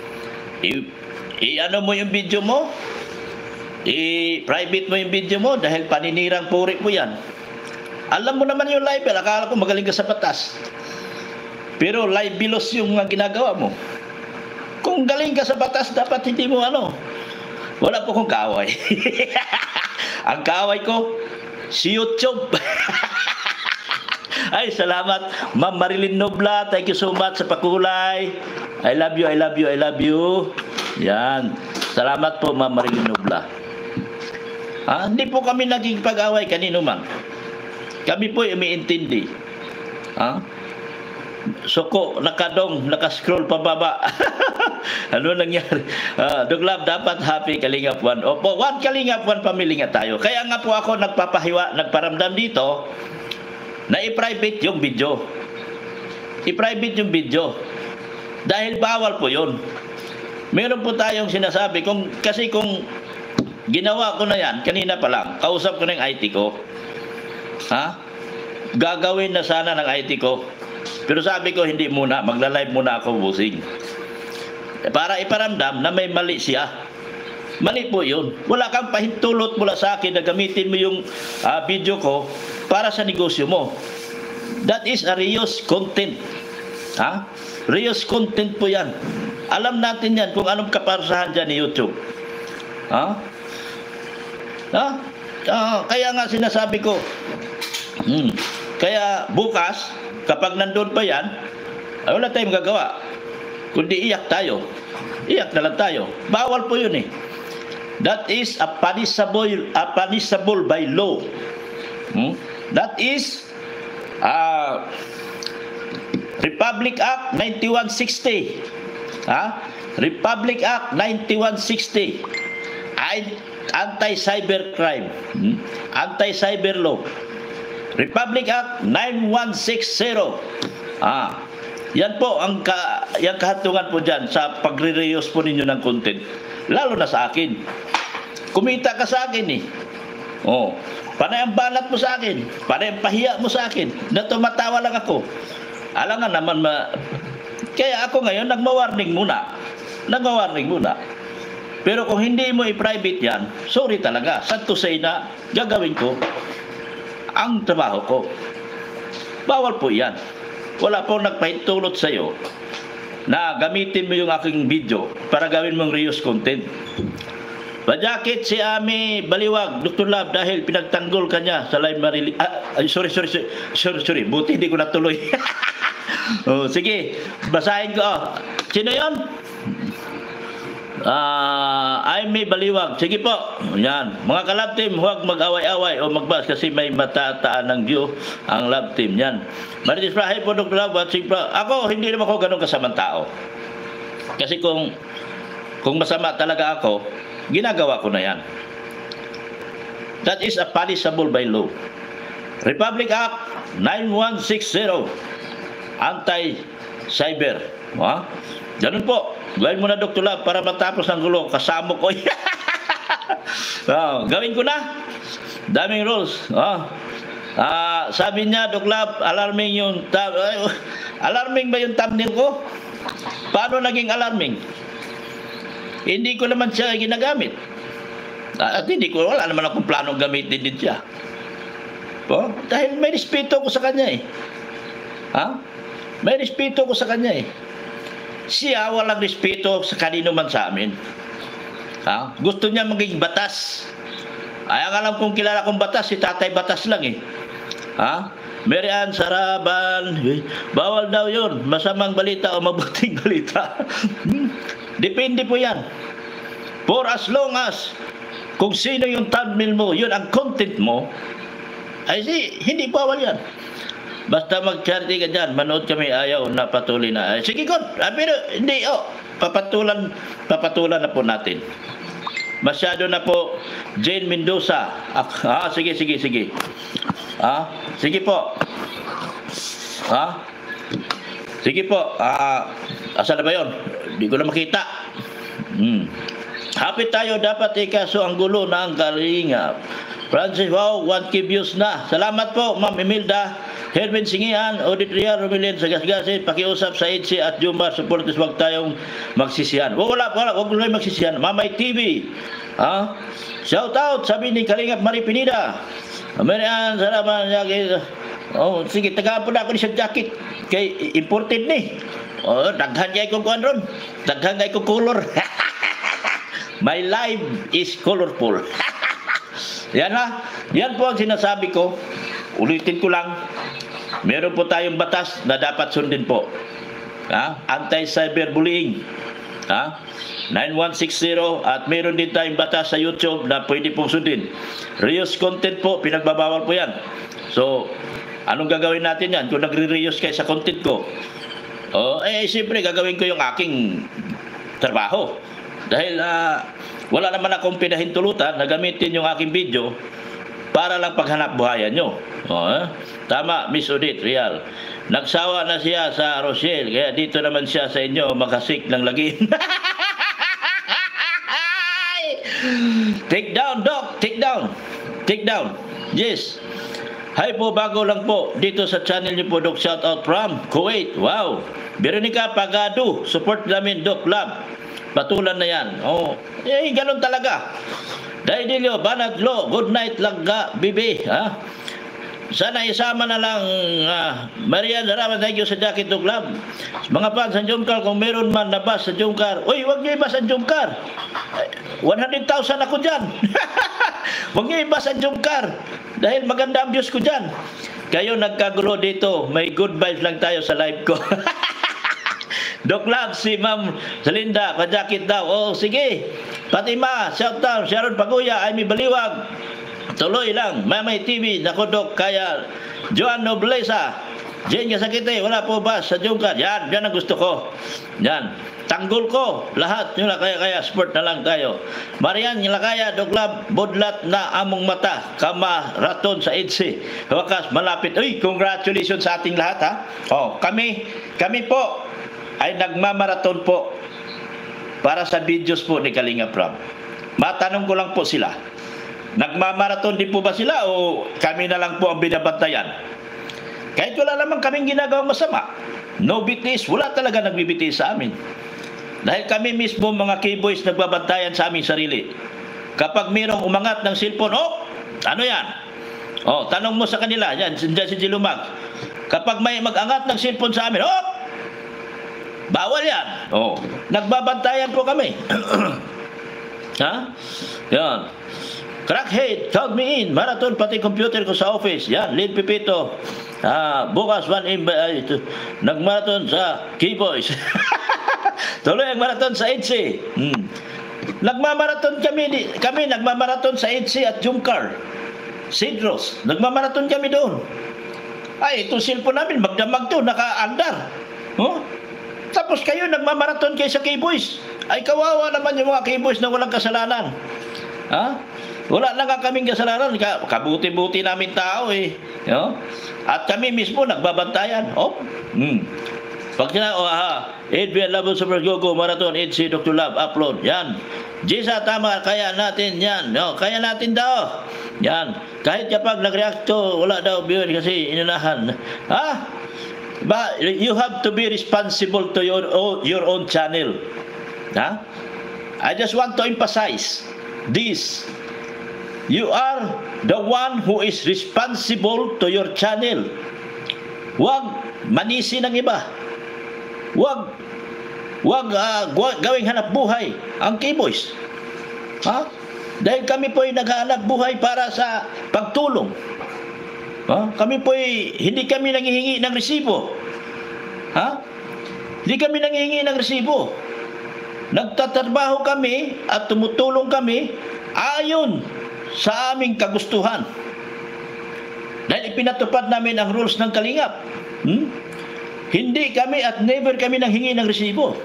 I-ano mo yung video mo, i-private mo yung video mo dahil paninirang puri mo yan. Alam mo naman yung live, akala ko magaling ka sa batas. Pero live bilos yung ginagawa mo. Kung galing ka sa batas, dapat hindi mo wala po kong kaaway. Ang kaaway ko, si YouTube. Ay, salamat. Ma'am Marilyn Nobla, thank you so much sa pakulay. I love you, I love you, I love you. Yan. Salamat po, Ma'am Marilyn Nobla. Hindi po kami naging pag-away kanino man. Kami po umiintindi. Suko, nakascroll pababa. Ano nangyari? Duglab, dapat happy Kalingap 1. Opo, 1 Kalingap 1 family nga tayo. Kaya nga po ako nagparamdam dito na i-private yung video. I-private yung video. Dahil bawal po yun. Meron po tayong sinasabi. Kasi kung ginawa ko na yan, kanina pa lang, kausap ko na yung IT ko. Gagawin na sana ng IT ko. Pero sabi ko, hindi muna. Magla-live muna ako, busing. Para iparamdam na may mali siya. Mali po yun. Wala kang pahintulot mula sa akin na gamitin mo yung video ko para sa negosyo mo. That is a reuse content. Reuse content po yan. Alam natin yan kung anong kaparusahan dyan ni YouTube. Kaya nga sinasabi ko, kaya bukas, kapag nandun pa yan, wala tayong gagawa. Kundi iyak tayo. Iyak na lang tayo. Bawal po yun eh. That is a punishable by law. That is Republic Act 9160. Republic Act 9160. Anti-cybercrime. Anti-cyber law. Republic Act 9160. Yan po ang kahatungan po dyan sa pagre-reuse po ninyo ng content. Lalo na sa akin. Kumita ka sa akin eh. Panay ang banat mo sa akin. Panay ang pahiya mo sa akin. Na tumatawa lang ako. Alam nga naman kaya ako ngayon nagma-warning muna. Pero kung hindi mo i-private yan, sorry talaga. Sad to say na gagawin ko ang trabaho ko. Bawal po yan. Wala pong nagpahintulot sa'yo na gamitin mo yung aking video para gawin mong reuse content. Pajakit si Ami Baliwag, Dr. Lab, dahil pinagtanggol ka niya sa live marili... sorry. Buti hindi ko natuloy. Oh, sige, basahin ko. Sino yun? Ami Baliwag. Sige po. Yan. Mga ka-lab team, huwag mag-away-away o magbas kasi may matataan ng view ang lab team. Yan. Marites Prahay po, Dr. Lab, watching po. Ako, hindi naman ako ganun kasamang tao. Kasi kung masama talaga ako, ginagawa ko na yan. That is a punishable by law. Republic Act 9160, anti-cyber. Ganun po. Gawin mo na, Dr. Lab, para matapos ang gulo. Kasama ko. Gawin ko na. Daming rules. Sabi niya, Dr. Lab, alarming yung alarming ba yung thumbnail ko? Paano naging alarming? Hindi ko naman siya ginagamit. At wala naman akong planong gamitin din siya. Dahil may respeto ko sa kanya eh. May respeto ko sa kanya eh. Siya walang respeto sa kanino man sa amin. Gusto niya maging batas. Ay, ang alam kong kilala kong batas, si Tatay Batas lang eh. Mary Ann Saraban, bawal daw yun. Masamang balita o mabuting balita. Depende po yan. For as long as kung sino yung thumbnail mo, yun ang content mo, ay hindi bawal yan. Basta mag-charity ka dyan, manood kami, ayaw na patuloy na. Sige God, pero hindi, papatulan na po natin. Masyado na po, Jane Mendoza. Sige. Sige po. Sige po. Asan na ba yun? Hindi ko na makita. Happy tayo, dapat ikaso ang gulo ng Kalingap. Francis, wow, 1K views na. Salamat po, Ma'am Imelda. Hermin Singian, Audit Ria, Romilin Sagasgasin, pakiusap sa EDC at Jumba, supporters, wag tayong magsisihan. Wag tayong magsisihan. Mamay TV. Shout out, sabi ni Kalingap Marie Pinida. Marian, salamat. Sige, tagaan po na ako ni sa jacket. Kay imported ni. Daghan kay ko kuan ron. Daghan kay ko color. My life is colorful. Yan po ang sinasabi ko. Ulitin ko lang. Meron po tayong batas na dapat sundin po. Anti-cyberbullying. 9160 at meron din tayong batas sa YouTube na pwede pong sundin. Reuse content po, pinagbabawal po yan. So, anong gagawin natin yan kung nagre-reuse kayo sa content ko? Siyempre gagawin ko yung aking trabaho. Dahil wala naman akong pinahintulutan na gamitin yung aking video para lang paghanap buhayan nyo. Tama, Miss Odette Real. Nagsawa na siya sa Rochelle, kaya dito naman siya sa inyo makasik ng lagim. Take down, Doc. Take down. Yes. Hi po, bago lang po dito sa channel niyo po, Doc. Shout out from Kuwait. Wow. Veronica Pagado. Support namin, Doc Lab. Patulan na yan. Ganun talaga. Daidilio, Banatlo, good night langga, bibi. Sana isama na lang Marian, salamat, thank you sa jacket, Doc Lab. Mga fans sa Jomcar, kung meron man nabas sa Jomcar, huwag niyo ibas ang Jomcar. 100,000 ako dyan. Huwag niyo ibas ang Jomcar. Dahil maganda ang views ko dyan. Kayo nagkagulo dito, may good vibes lang tayo sa live ko. Doc Lab, si Ma'am Salinda, kajakit daw. Sige. Fatima, shout out. Sharon Paguya, Amy Baliwag. Tuloy lang. Mamay TV, nako Doc, kaya Joan Noblesa. Jane Kasakite, wala po ba sa Jungkar? Yan ang gusto ko. Yan. Tanggol ko. Lahat nyo na kaya sport na lang tayo. Marian, nyo na kaya, Doc Lab, bodlat na among mata. Kama raton sa EDC. Wakas, malapit. Uy, congratulations sa ating lahat, Kami po ay nagmamaraton po para sa videos po ni Kalinga Prab. Matanong ko lang po sila. Nagmamaraton din po ba sila o kami na lang po ang binabantayan? Kahit wala naman kaming ginagawang masama. No bitis, wala talaga nagbibitis sa amin. Dahil kami mismo mga keyboys nagbabantayan sa aming sarili. Kapag mayroong umangat ng cellphone, ano yan? Tanong mo sa kanila, yan, si Jilumag. Kapag may mag-angat ng cellphone sa amin, bawal yan. Nagbabantayan po kami. Ha? Yan. Crackhead, count me in. Marathon pati computer ko sa office. Yan, Lil Pipito. Bukas 1 nagmarathon sa K-Boys. Tuloy ang marathon sa EDSI. Nagmamarathon kami nagmamarathon sa EDSI at Jumcar. Cedros, nagmamarathon kami doon. Ay, ito cellphone namin, magdamag to, naka-andar. Huh? Tapos kayo, nagmamarathon kayo sa K-Boys. Ay, kawawa naman yung mga K-Boys na walang kasalanan. Ha? Wala na nga kaming kasalanan. Kabuti-buti namin tao eh. No? At kami mismo nagbabantayan. Pag ADBN Labo Super Gogo Marathon EDSI Dr. Lab upload. Yan. Jisa, tama. Kaya natin yan. No? Kaya natin daw. Yan. Kahit kapag nag-react to, wala daw viewer kasi inunahan. Ha? But you have to be responsible to your own channel. Ha? I just want to emphasize this. You are the one who is responsible to your channel. Huwag manisi ng iba. Huwag gawing hanap buhay ang K-Boys. Ha? Dahil kami po ay naghahanap buhay para sa pagtulong. Ha? Kami po ay hindi kami nanghihingi ng resibo. Ha? Hindi kami nanghihingi ng resibo. Nagtatrabaho kami at tumutulong kami ayon sa aming kagustuhan. Dahil ipinatupad namin ang rules ng Kalingap. Hindi kami at never kami nanghingi ng resibo.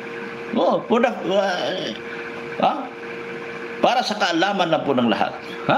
Para sa kaalaman na po ng lahat. Ha?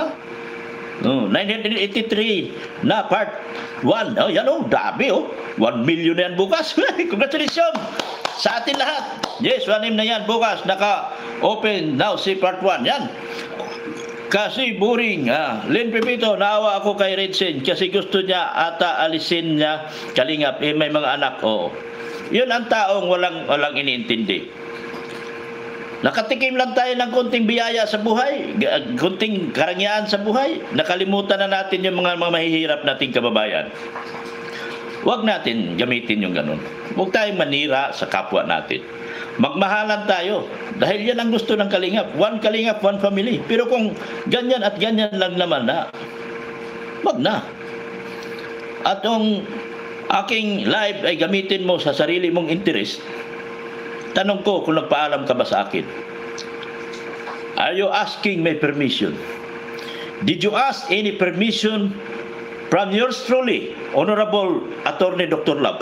983 na part 1. Yan dami 1 million na yan bukas. Congratulations sa atin lahat. Yes, 1 na yan bukas. Naka-open now si part 1. Yan. Kasi boring. Lin Pepito, naawa ako kay Redsin kasi gusto niya ata alisin niya Kalingap. May mga anak. Yun ang taong walang iniintindi. Nakatikim lang tayo ng konting biyaya sa buhay, konting karangyaan sa buhay. Nakalimutan na natin yung mga mahihirap nating kababayan. Huwag natin gamitin yung ganun. Huwag tayong manira sa kapwa natin. Magmahalan tayo. Dahil yan ang gusto ng Kalingap. One Kalingap, one family. Pero kung ganyan at ganyan lang naman na, wag na. At yung aking live ay gamitin mo sa sarili mong interest, tanong ko kung nagpaalam ka ba sa akin? Are you asking my permission? Did you ask any permission from yours truly, Honorable Attorney Dr. Lab?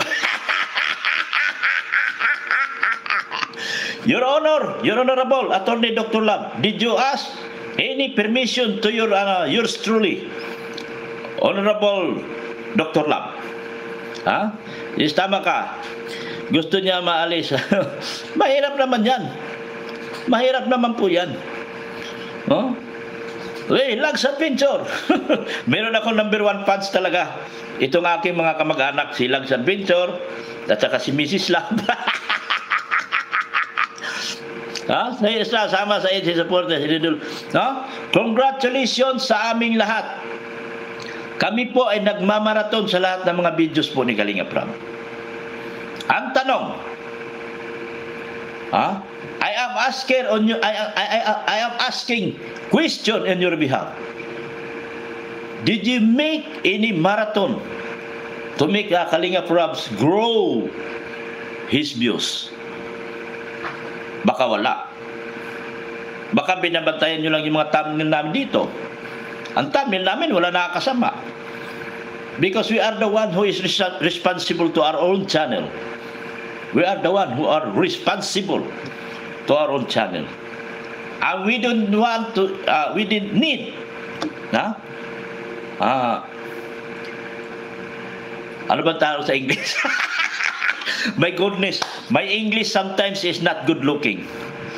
Your Honor, Your Honorable Attorney Dr. Lab, did you ask any permission to yours truly, Honorable Dr. Lab? Ha? Yes, tama ka. Gusto niya maalis. Mahirap naman yan. Mahirap naman po yan. Lags Adventure. Meron ako number 1 fans talaga. Itong aking mga kamag-anak, si Lags Adventure at saka si Mrs. Lab. Sama sa EDSI supporters. Congratulations sa aming lahat. Kami po ay nagmamarathon sa lahat ng mga videos po ni Kalingap Rab. Ang tanong, I am asking question on your behalf. Did you make any marathon to make Kalingap Rabs grow his views? Baka wala. Baka binabantayan nyo lang yung mga thumbnail namin dito. Ang thumbnail namin wala nakakasama. Because we are the one who is responsible to our own channel. We are the one who are responsible to our own channel. And we don't want to, we didn't need, ano ba tawag sa English? My goodness, my English sometimes is not good looking.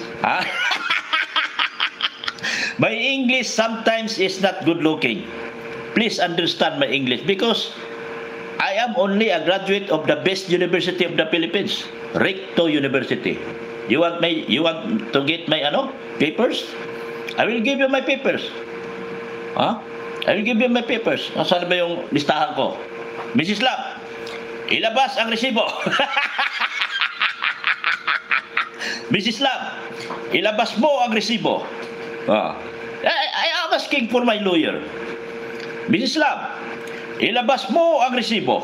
My English sometimes is not good looking. Please understand my English because I am only a graduate of the best university of the Philippines, Recto University. You want to get my papers? I will give you my papers. I will give you my papers. Saan ba yung listahan ko? Mrs. Lab, ilabas ang resibo. Mrs. Lab, ilabas mo ang resibo. I am asking for my lawyer. Mrs. Lam, ilabas mo ang resibo.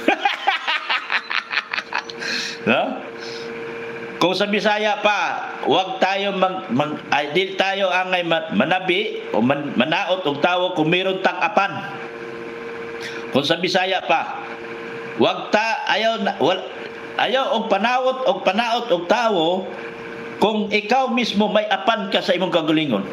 No? Kung sa Bisaya pa, huwag tayo di tayo angay manabi o manaot og tawo kung mayroon tang-apan. Kung sa Bisaya pa, ayaw og panaot og tawo kung ikaw mismo may apan ka sa imong kagalingon.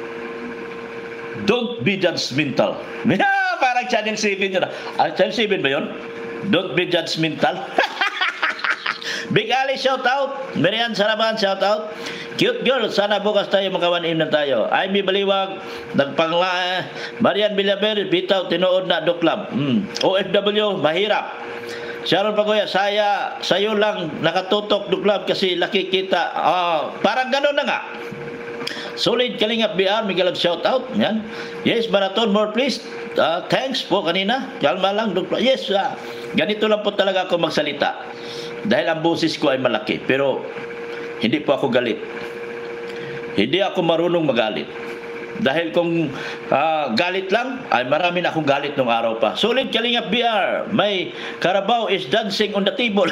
Don't be judgmental. Parang Channel 7 yun. Channel 7 ba yun? Don't be judgmental. Big Ali, shout out. Marian Saraban, shout out. Cute girl, sana bukas tayo makawanim na tayo. Amy Baliwag, Marian Villaver, bitaw, tinuod na Duklab. OFW, mahirap. Sharon Pagoya, sayo lang nakatutok Duklab kasi laki kita. Parang gano'n na nga. Solid Kalingap BR, Miguel shout out. Yan. Yes, Marathon, more please. Thanks po kanina. Kalma lang Duklab. Yes, ganito lang po talaga ako magsalita. Dahil ang boses ko ay malaki, pero hindi po ako galit. Hindi ako marunong magalit. Dahil kung galit lang, ay marami na akong galit nung araw pa. Solid Kalingap BR, may Carabao is dancing on the table.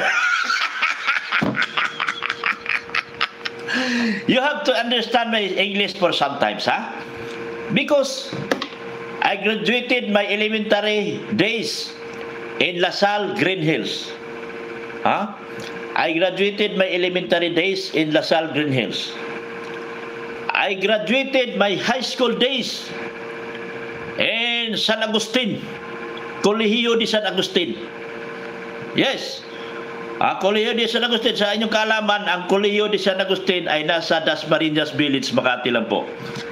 You have to understand my English for sometimes, because I graduated my elementary days in LaSalle, Green Hills. I graduated my elementary days in LaSalle, Green Hills. I graduated my high school days in San Agustin, Colegio de San Agustin. Yes. Colegio de San Agustin, sa inyong kaalaman, ang Colegio de San Agustin ay nasa Dasmariñas Village, Makati lang po.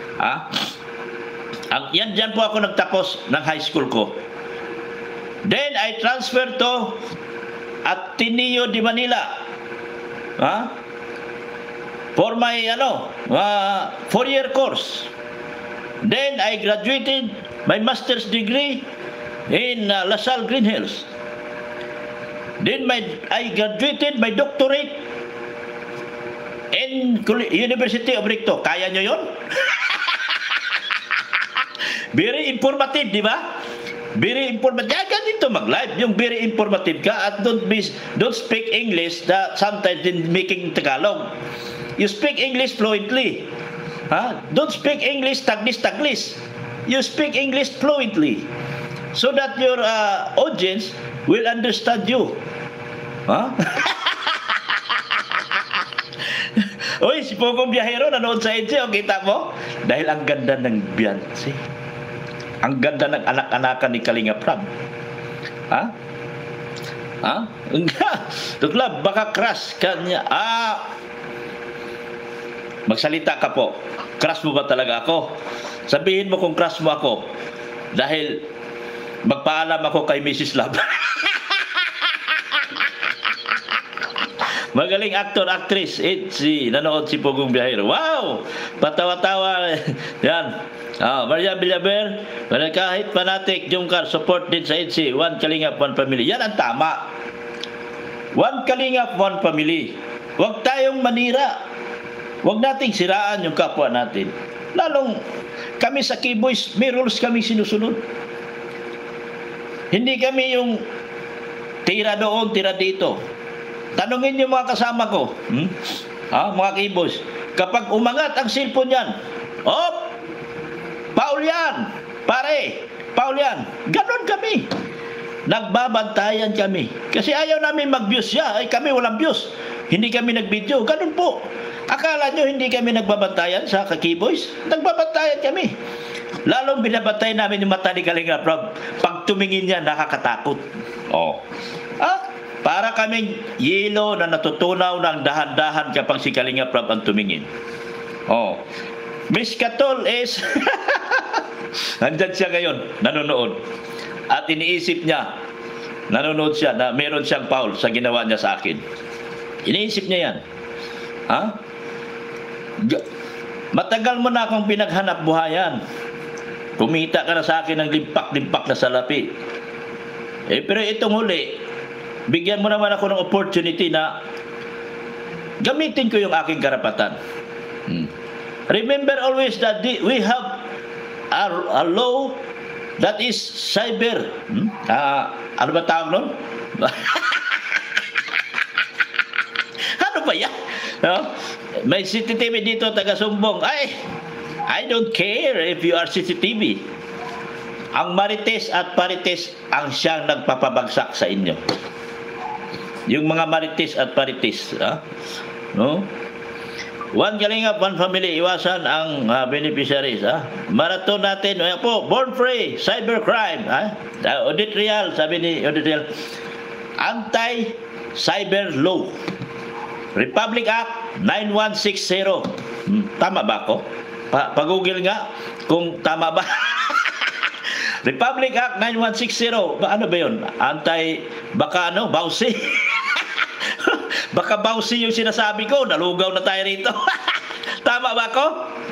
Yan po ako nagtapos ng high school ko. Then I transferred to Ateneo de Manila. For my 4-year course. Then I graduated my master's degree in LaSalle, Green Hills. Then I graduated my doctorate in University of Recto. Kaya nyo yun? Very informative, di ba? Very informative. Ganito mag-live. Yung very informative ka at don't speak English that sometimes in making Tagalog. You speak English fluently. Don't speak English taglis. You speak English fluently so that your audience will understand you. Uy, si Pogong Biyahero nanood sa EDSA. Kita mo? Dahil ang ganda ng Beyonce. Ang ganda ng anak-anakan ni Kalingap Rab. Duklab, baka crush ka niya. Magsalita ka po. Crush mo ba talaga ako? Sabihin mo kung crush mo ako. Dahil magpaalam ako kay Mrs. Love. Magaling actor, actress. Nanood si Pogong Biyahero. Wow! Patawa-tawa. Yan. Maria Villaver, kahit fanatic, Jungkar, support din sa EDSA. One Kalingap, one family. Yan ang tama. One Kalingap, one family. Huwag tayong manira. Huwag nating siraan yung kapwa natin. Lalong kami sa K-Boys, may rules kami sinusunod. Hindi kami yung tira doon, tira dito. Tanungin yung mga kasama ko, mga K-Boys, kapag umangat ang cellphone yan, Paul yan, pare, Paul yan. Ganon kami. Nagbabantayan kami. Kasi ayaw namin mag-views siya. Ay kami walang views. Hindi kami nag-video. Ganon po. Akala nyo hindi kami nagbabantayan sa K-Boys? Nagbabantayan kami. Lalong binabantayan namin yung mata ni Kalingap Rab. Pag tumingin niya, nakakatakot. Para kaming yelo na natutunaw ng dahan-dahan kapag si Kalingap Rab ang tumingin. Miss Katol is nandyan siya ngayon, nanonood. At iniisip niya, nanonood siya na meron siyang foul sa ginawa niya sa akin. Iniisip niya yan. Matagal mo na akong pinaghanap buhayan. Kumita ka na sa akin ng limpak-limpak na salapi. Pero itong huli, bigyan mo naman ako ng opportunity na gamitin ko yung aking karapatan. Remember always that we have a law that is cyber. Ano ba tawag nun? Ano ba yan? No? May CCTV dito, taga-Sumbong. Ay, I don't care if you are CCTV. Ang Marites at Parites ang siyang nagpapabagsak sa inyo. Yung mga Marites at Parites. No? One Kalingap, one family, iwasan ang beneficiaries. Marathon natin, po, born free, cybercrime. Audit Real, sabi ni Audit Real, anti-cyber law. Republic Act 9160. Tama ba ako? Pag-google nga kung tama ba. Republic Act 9160. Ano ba yun? Baka Bausi. Baka Bausi yung sinasabi ko. Nalugaw na tayo rito. Tama ba ako?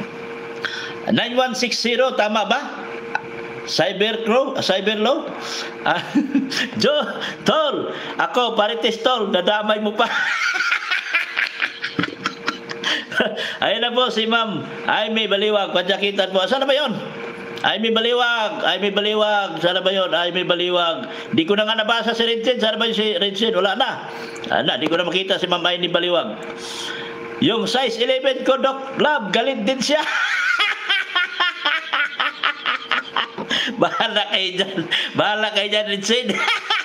9160, tama ba? Cyber law? Tol, ako, Parites Tol, nadamay mo pa. Ayun na po si Ma'am Aimee Baliwag, padyakitan po. Saan na ba yun? Aimee Baliwag, saan na ba yun? Aimee Baliwag. Di ko na nga nabasa si Redsin. Saan ba yun si Redsin? Wala na. Di ko na makita si Ma'am Aimee Baliwag. Yung size 11 ko, Doc Lab, galit din siya. Bahala kayo dyan, Redsin.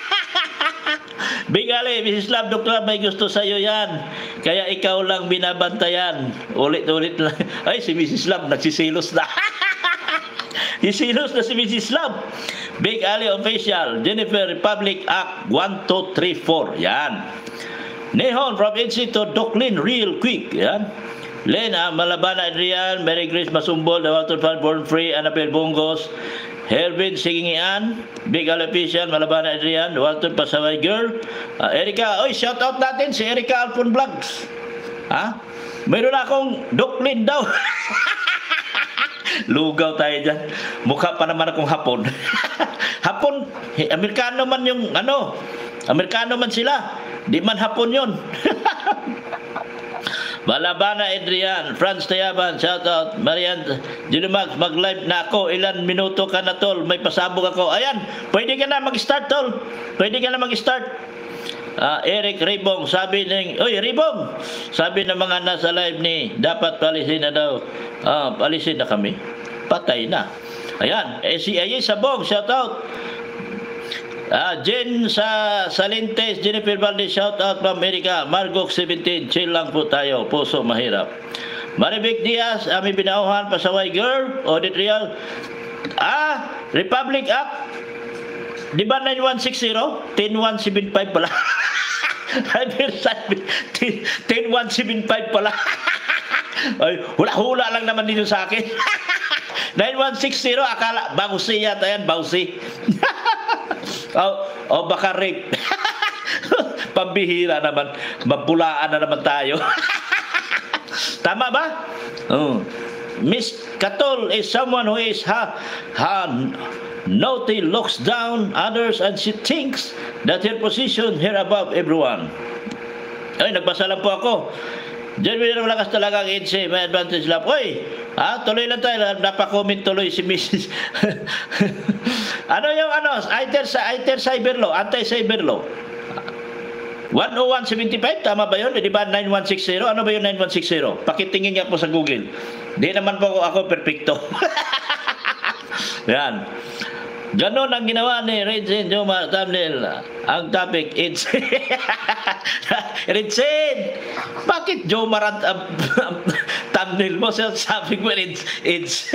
Big Ali, Mrs. Love, Dr. Love, may gusto sa'yo yan. Kaya ikaw lang binabantayan. Ulit-ulit lang. Ay, si Mrs. Love, nagsisilos na. Isilos na si Mrs. Love. Big Ali Official, Jennifer, Republic Act 1234. Yan. Nehon from NC to Doclin, real quick. Yan. Lena, Malabana Adrian, Mary Grace Masumbol, The Walton Fan, Born Free, Annabelle Bongos, Hervin Sigingian, Big Ali Official, Malabana Adrian, Walton Pasaway Girl, Erika, shout out natin si Erika Alpon Vlogs. Mayroon akong Doclin daw. Lugaw tayo dyan. Mukha pa naman akong Hapon. Hapon, Amerikano man yung Amerikano man sila. Di man Hapon yun. Malabana Adrian, Franz Tayaban, shout out. Marian Julimax, mag-live na ako. Ilan minuto ka na, Tol? May pasabog ako. Ayan, pwede ka na mag-start, Tol. Pwede ka na mag-start. Eric Ribong, sabi Ribong, sabi ng mga nasa live ni, dapat palisin na daw. Palisin na kami. Patay na. Ayan, si Ayay Sabong, shout out. Jen sa Salentes, Jennifer Valdez, shout out from America. Margok 17, chill lang po tayo. Puso mahirap. Maribik Diaz, Ami Binauhan, Pasaway Girl, Audit Real. Republic Act. Di ba 9160? 10175 pala. 10175 pala. Ay, hula-hula lang naman dito sa akin. 9160, akala Bausi yata yan, Bausi. Baka rape. Pambihira naman. Mabulaan na naman tayo. Tama ba? Miss Katol is someone who is naughty, looks down others, and she thinks that her position here above everyone. Ay, nagbasa lang po ako. Diyan may malakas talaga ang EDSA, may advantage lang. Tuloy lang tayo. Napakomment tuloy si Mrs. Iter cyber law, anti-cyber law. 10175, tama ba yun? Di ba 9160? Ano ba yung 9160? Pakitingin nga po sa Google. Di naman po ako perfecto. Yan. Ganon ang ginawa ni Redsin Jomar thumbnail. Ang topic, it's Redsin, bakit Jomar ang thumbnail mo? Sabi ko, it's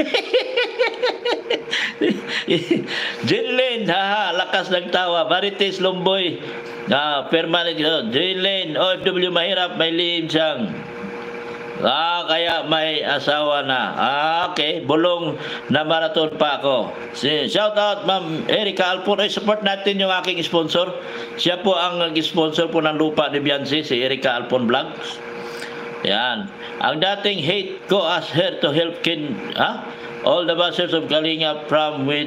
Jinlin, lakas ng tawa. Marites Lomboy, permanent. Jinlin, OFW mahirap, may lihim siyang. Kaya may asawa na. Okay. Bulong na marathon pa ako. Shout out, Ma'am Erika Alpon. Support natin yung aking sponsor. Siya po ang nag-sponsor po ng lupa ni Beyonce, si Erika Alpon Vlogs. Yan. Ang dating hate ko as her to help all the busters of Kalinga from with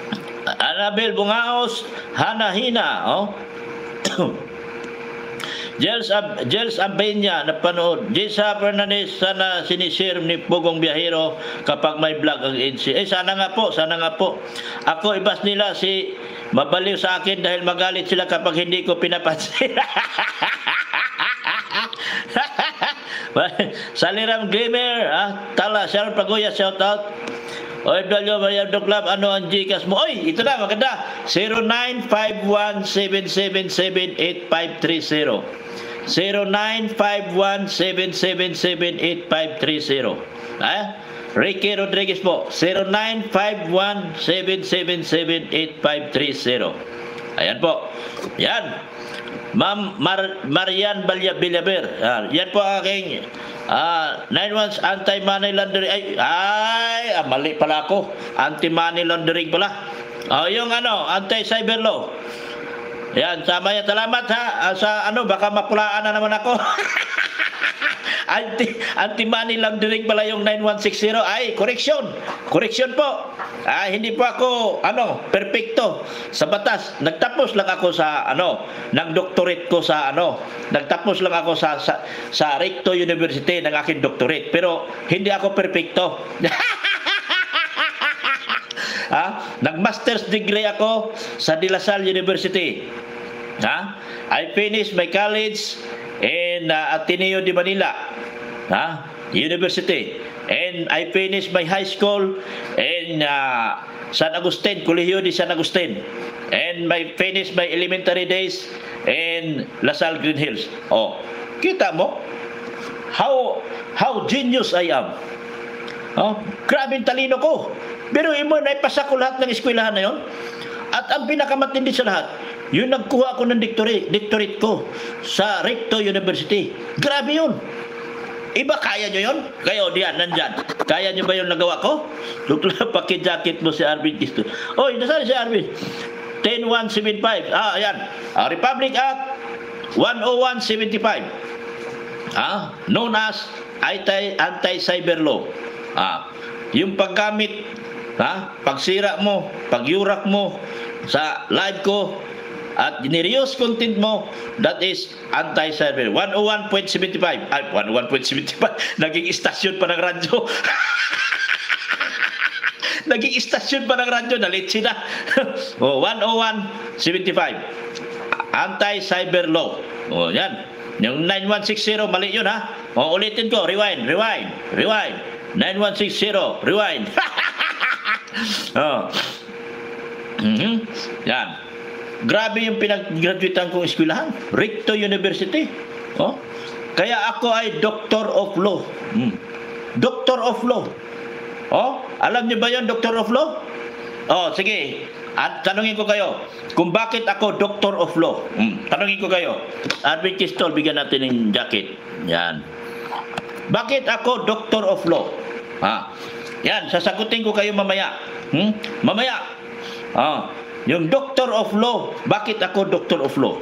Annabel Bungaos, Hanahina. Jels Abenya, napanood. Jessa Fernandez, sana sinishare ni Pugong Biyahero kapag may vlog ang EDC. Sana nga po, sana nga po. Ako, ibas nila si mabaliw sa akin dahil magalit sila kapag hindi ko pinapansin. Saliram Gamer, Tala, Sharon Pagoya, shout out. OFW Maria Club, ano ang Gcash mo? Oy, ito na, maganda. 0951-777-8530. 0951-777-8530. Ricky Rodriguez po. 0951-777-8530. Ayan po. Yan. Ma'am Marian Bilaber. Yan po aking 91 anti-money laundering. Mali pala ako. Anti-money laundering pala. Yung anti-cyber law. Yan, sama yan. Salamat sa baka mapulaan na naman ako. Anti-money laundering pala yung 9160. Correction. Correction po. Hindi po ako, perfecto sa batas. Nagtapos lang ako sa, ng doctorate ko sa, nagtapos lang ako sa Recto University ng aking doctorate. Pero, hindi ako perfecto. Nag-master's degree ako sa De La Salle University. I finished my college in Ateneo de Manila University, and I finished my high school in San Agustin, Colegio de San Agustin, and I finished my elementary days in La Salle Green Hills. Kita mo how genius I am. Grabe talino ko. Pero naipasa ko lahat ng eskwelahan na yon. At ang pinakamatindi sa lahat, yung nagkuha ako ng doctorate ko sa Recto University. Grabe yun. Iba, kaya nyo yun? Kayo, diyan, nandyan. Kaya nyo ba yung nagawa ko? Lukla, pakijacket mo si Arvin Kisto. Nasaan si Arvin? 10175. Ayan. Republic Act 10175. Known as anti-cyber law. Yung paggamit, pagsira mo, pagyurak mo sa live ko, at nireuse content mo, that is anti-cyber. 101.75. 101.75. Naging istasyon pa ng radyo. Naging istasyon pa ng radyo. Nalitsi na. 101.75. Anti-cyber law. Yan. Yung 9160, mali yun ulitin ko. Rewind. 9160. Rewind. Yan. Grabe yung pinag-graduatean kong eskwelahan. Recto University. Kaya ako ay Doctor of Law. Doctor of Law. Alam niyo ba yun, Doctor of Law? Sige. At tanungin ko kayo, kung bakit ako Doctor of Law. Tanungin ko kayo. Arvin Kistol, bigyan natin ng jacket. Yan. Bakit ako Doctor of Law? Yan, sasagutin ko kayo mamaya. Mamaya. Yung Doctor of Law, bakit ako Doctor of Law?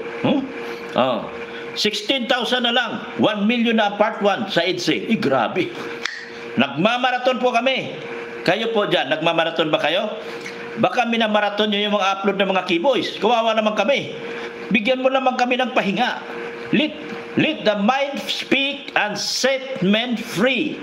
16,000 na lang, 1 million na part 1 sa EDC. Grabe. Nagmamarathon po kami. Kayo po dyan, nagmamarathon ba kayo? Baka minamarathon nyo yung mga upload ng mga keyboys. Kawawa naman kami. Bigyan mo naman kami ng pahinga. Let the mind speak and set men free.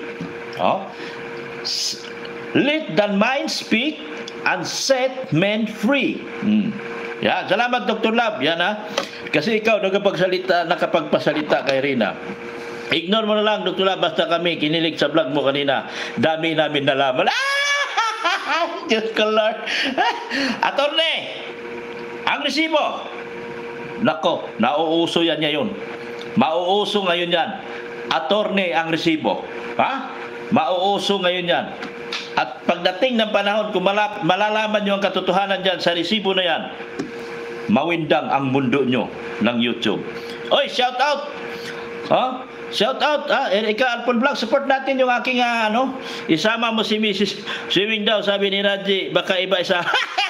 Let the mind speak and set men free. Yan, salamat Dr. Love. Yan kasi ikaw nakapagpasalita kay Rina. Ignore mo na lang Dr. Love, basta kami kinilig sa vlog mo kanina. Dami namin nalaman. Diyos ko Lord. Attorney, ang resibo. Nako, nauuso yan ngayon. Mauuso ngayon yan. Attorney, ang resibo. Mauuso ngayon yan. At pagdating ng panahon, kung malalaman nyo ang katotohanan dyan sa resibo na yan, mawindang ang mundo nyo ng YouTube. Shout out! Shout out! Erika Alpon Vlog, support natin yung aking isama mo si Mrs. Swimming daw, sabi ni Raji, baka iba isa.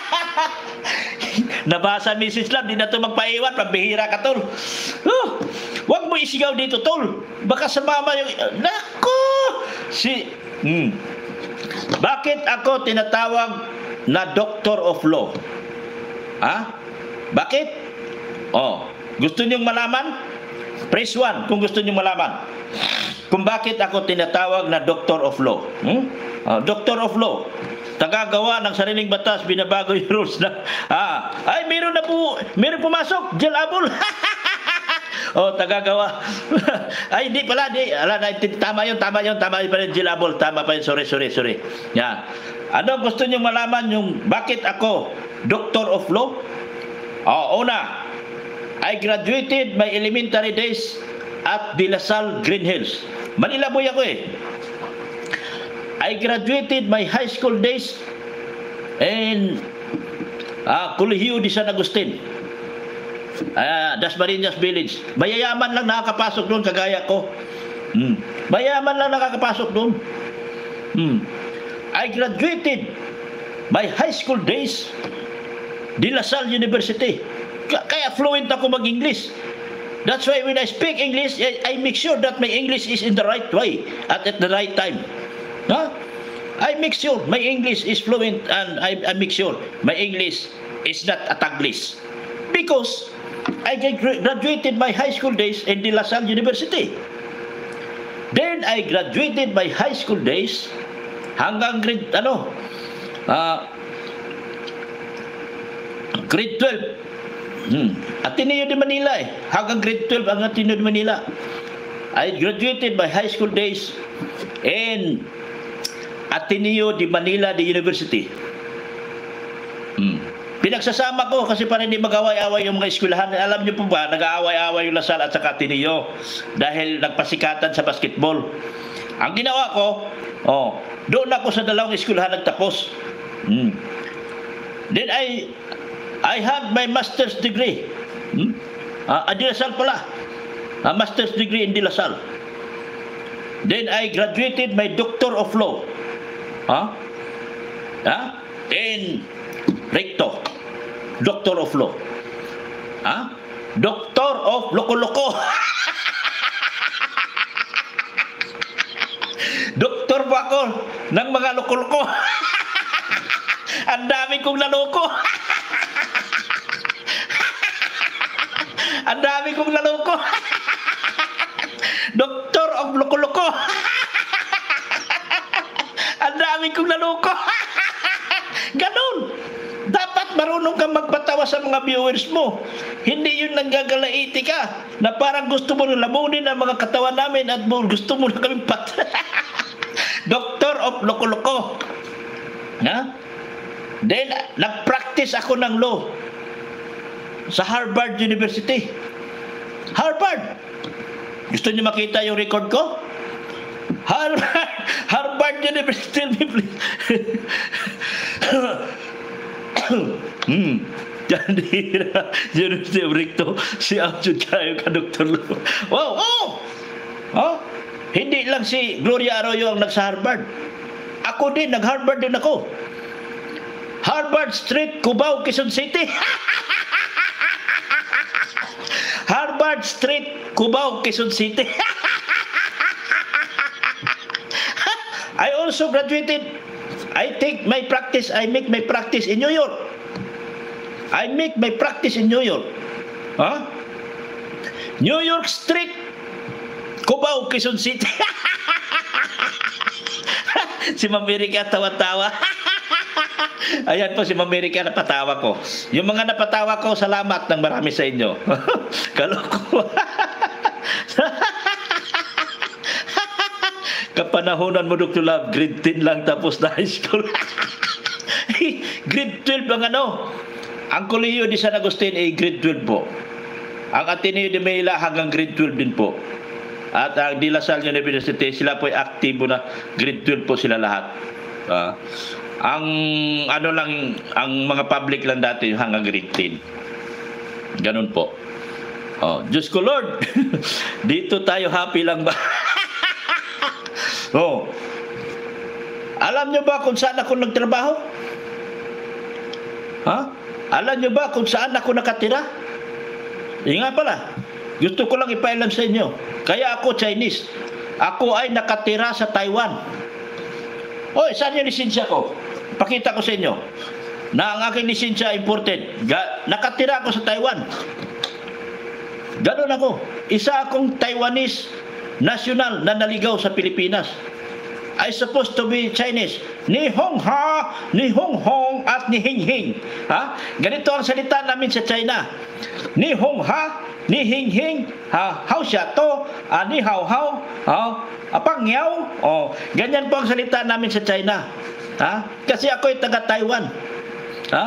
Nabasa Mrs. Love, di na ito magpaiwan, pambihira ka tol. Huwag mo isigaw dito tol, baka sa mama yung nako bakit ako tinatawag na Doctor of Law? Bakit? Gusto niyong malaman? Press 1 kung gusto niyo malaman kung bakit ako tinatawag na Doctor of Law. Doctor of Law. Tagagawa ng sariling batas, binabago yung rules na ay meron pumasok, Jill Abol. Tagagawa. Ay, hindi pala, tama yun pala, Jill Abol, tama pa yun, sorry. Yan. Ano gusto niyo malaman yung bakit ako Doctor of Law? Una, I graduated my elementary days at De La Salle, Green Hills. Manila boy ako eh. I graduated my high school days in Colegio de San Agustin. Dasmariñas Village. Mayayaman lang nakakapasok doon kagaya ko. Mayayaman lang nakakapasok doon. I graduated my high school days De La Salle University. Kaya fluent ako mag-English. That's why when I speak English, I make sure that my English is in the right way at the right time. I make sure my English is fluent, and I make sure my English is not a Taglish. Because I graduated my high school days in De La Salle University. Then I graduated my high school days hanggang grade 12. Ateneo de Manila eh. Hanggang grade 12 ang Ateneo de Manila. I graduated my high school days in Ateneo de Manila de University. Pinagsasama ko kasi para hindi mag-away-away yung mga eskwelahan. Alam niyo po ba, nag-aaway-away yung La Salle at saka Ateneo dahil nagpasikatan sa basketball. Ang ginawa ko, doon ako sa dalawang eskwelahan nagtapos. Then I had my master's degree. De La Salle pala. Master's degree in De La Salle. Then I graduated my Doctor of Law. In Recto. Doctor of Law. Doctor of Loko-Loko. Doktor po ako ng mga loko-loko. Ang dami kong naloko. Ang dami kong naloko. Doctor of Loko-Loko. Ang dami kong naloko. Ganun. Dapat marunong kang magpatawa sa mga viewers mo. Hindi yun nanggagalaiti ka na parang gusto mo lamunin ang mga katawan namin at gusto mo na kami Doctor of Loko-Loko. Then, nag-practice ako ng law sa Harvard University. Harvard! Gusto niyo makita yung record ko? Harvard University. University of Recto, si Amjud kayo ka Dr. Lo. Wow! Hindi lang si Gloria Arroyo ang nagsa Harvard. Ako din, nag-Harvard din ako. Harvard Street, Cubao, Quezon City. Harvard Street, Cubao, Quezon City. I also graduated. I make my practice in New York. I make my practice in New York. New York Street, Cubao, Quezon City. Si Ma'am Erika tawa-tawa. Ayan po si Ma'am Erika, napatawa ko. Yung mga napatawa ko, salamat ng marami sa inyo. Kaloko. Kapanahonan mo, Dr. Love, grade 10 lang tapos na high school. Grade 12 ang ang Colegio de San Agustin ay grade 12 po. Ang Ateneo de Manila hanggang grade 12 din po. At ang De La Salle University, sila po ay aktibo na grade 12 po sila lahat. Ang ang mga public lang dati hanggang grade 10. Ganun po. Diyos ko Lord, dito tayo happy lang ba? Alam nyo ba kung saan ako nagtrabaho? Alam nyo ba kung saan ako nakatira? Nga pala, gusto ko lang ipailam sa inyo. Kaya ako Chinese. Ako ay nakatira sa Taiwan. Saan yung lisensya ko? Pakita ko sa inyo na ang aking lisensya imported. Nakatira ako sa Taiwan. Ganon ako. isa akong Taiwanese national na naligaw sa Pilipinas. I supposed to be Chinese. Ni Hong Ha, ni Hong Hong, at ni Hing Hing. Ha? Ganito ang salita namin sa China. Ni Hong Ha, ni Hing Hing, ha, Hao Xia To, ni Hao Hao, Pang Yao. Ganyan po ang salita namin sa China. Ha? Kasi ako ay taga Taiwan. Ha?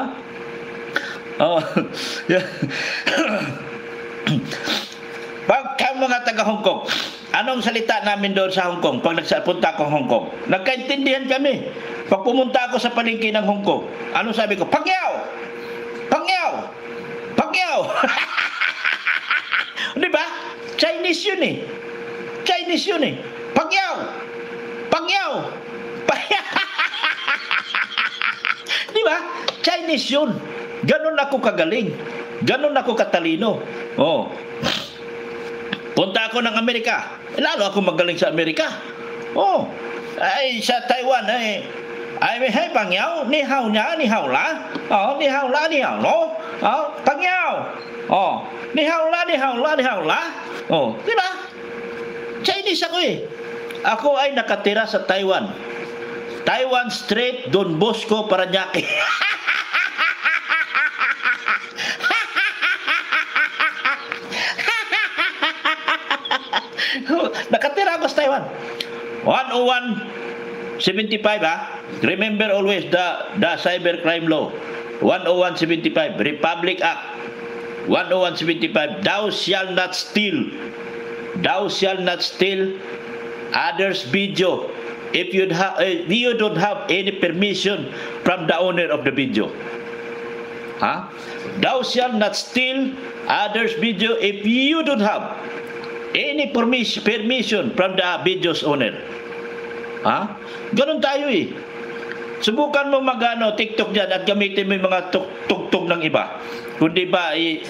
Pagka mga taga Hong Kong, anong salita namin doon sa Hong Kong pag nagpunta ako Hong Kong? Nagkaintindihan kami. Pag pumunta ako sa palengke ng Hong Kong, anong sabi ko? Pangyao! Pangyao! Pangyao! Di ba? Chinese yun eh. Chinese yun eh. Pangyao! Pangyao! Di ba? Chinese yun. Ganon ako kagaling. Ganon ako katalino. Punta ako ng Amerika. Lalo ako magaling sa Amerika. Ay sa Taiwan ay hey Pangyao, ni hao nya, ni hao la. Ni hao la, ni hao lo. Pangyao. Ni hao la, ni hao la, ni hao la. Di ba? Chinese ako eh. Ako ay nakatira sa Taiwan. Taiwan Strait, Don Bosco, Parañaque. Nakatira ako sa Taiwan. 101-75 ha. Remember always the cybercrime law. 101-75 Republic Act. 101-75 Thou shall not steal. Thou shall not steal others' video if you don't have any permission from the owner of the video. Thou shall not steal others' video if you don't have any permission from the video's owner. Ganon tayo eh. Subukan mo TikTok dyan at gamitin mo yung mga tugtog ng iba. Kundi ba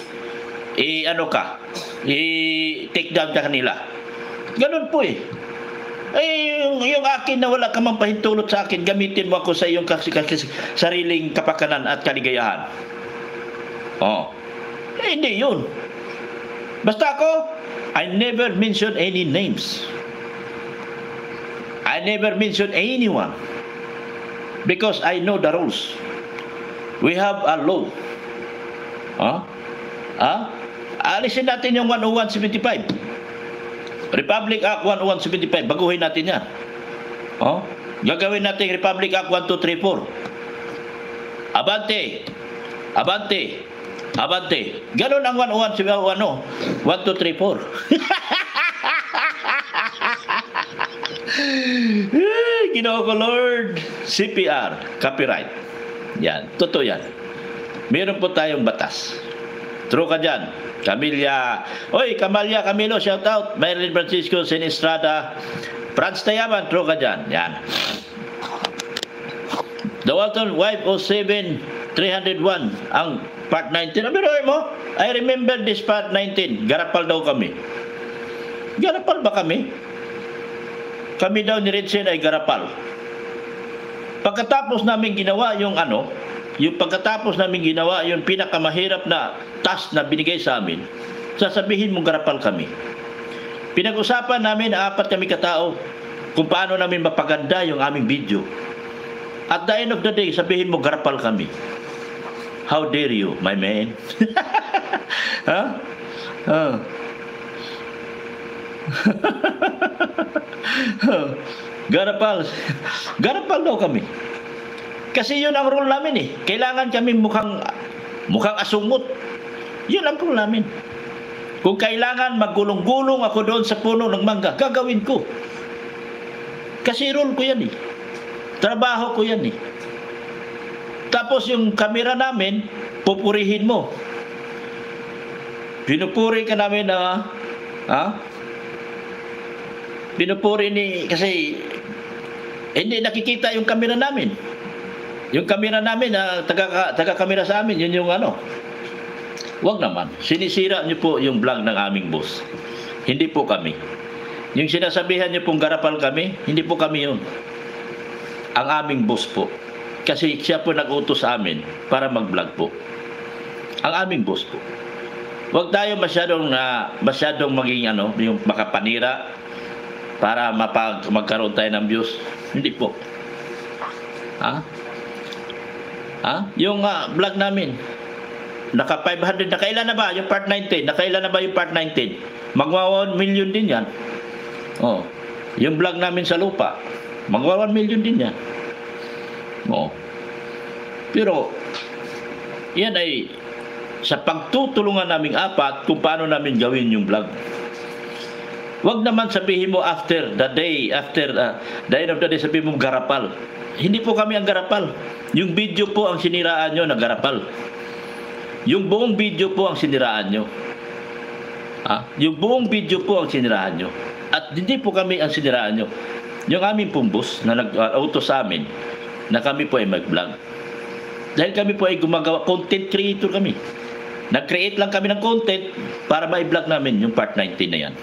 take down ka kanila. Ganon po eh. Yung akin na wala ka mang pahintulot sa akin, gamitin mo ako sa iyong sariling kapakanan at kaligayahan. Hindi yun. Basta ako, I never mention any names. I never mention anyone. Because I know the rules. We have a law. Alisin natin yung 101-75. Republic Act 101-75. Baguhin natin yan. Gagawin natin Republic Act 1234. Abante. Abante. Abante. Ganon ang 101-1234. Ginoo ko Lord. CPR. Copyright. Yan. Totoo yan. Meron po tayong batas. True ka dyan. Camilla. Camelia Camilo, shout out. Marilyn Francisco, Sin Estrada. Franz Tayaman, true ka dyan. Yan. The Walton Wife 07-301. Ang part 19. Pero mo, I remember this part 19. Garapal daw kami. Garapal ba kami? Kami daw ni Redsen ay garapal. Pagkatapos namin ginawa yung pagkatapos namin ginawa yung pinakamahirap na task na binigay sa amin, sasabihin mong garapal kami. Pinag-usapan namin na 4 kami katao kung paano namin mapaganda yung aming video. At the end of the day, sabihin mo garapal kami. How dare you, my man? Garapal daw kami. Kasi yun ang rule namin eh. Kailangan kami mukhang asungot. Yun ang rule namin. Kung kailangan maggulong-gulong ako doon sa puno ng mangga, gagawin ko. Kasi rule ko yan eh. Trabaho ko yan eh. Tapos yung kamera namin, pupurihin mo. Pinupuri ka namin na pinupuri kasi hindi nakikita yung kamera namin. Yung kamera namin na taga-kamera sa amin, yun yung Wag naman. Sinisira niyo po yung vlog ng aming boss. Hindi po kami. Yung sinasabihan niyo pong garapal kami, hindi po kami yun. Ang aming boss po. Kasi siya po nag-utos sa amin para mag-vlog po. Ang aming boss po. Huwag tayo masyadong maging yung makapanira para magkaroon tayo ng views. Hindi po. Ha? Yung vlog namin, naka 500, nakailan na ba yung part 19? Nakailan na ba yung part 19? Magwa 1 million din yan. Oh. Yung vlog namin sa lupa, magwa 1 million din yan. Oh. Pero yan ay sa pagtutulungan naming apat kung paano namin gawin yung vlog. Wag naman sabihin mo after the end of the day, sabihin mo garapal. Hindi po kami ang garapal. Yung video po ang siniraan nyo na garapal. Yung buong video po ang siniraan nyo. Yung buong video po ang siniraan nyo. At hindi po kami ang siniraan nyo. Yung aming pumbos na nag-autos sa amin na kami po ay mag-vlog. Dahil kami po ay gumagawa, content creator kami. Nag-create lang kami ng content para ma-vlog namin yung part 19 na yan.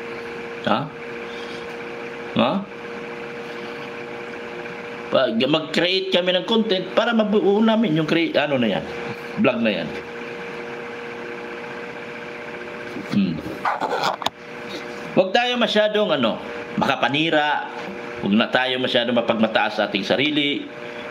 Mag-create kami ng content para mabuo namin yung na yan, vlog na yan. Huwag tayo masyadong makapanira. Huwag na tayo masyadong mapagmataas sa ating sarili.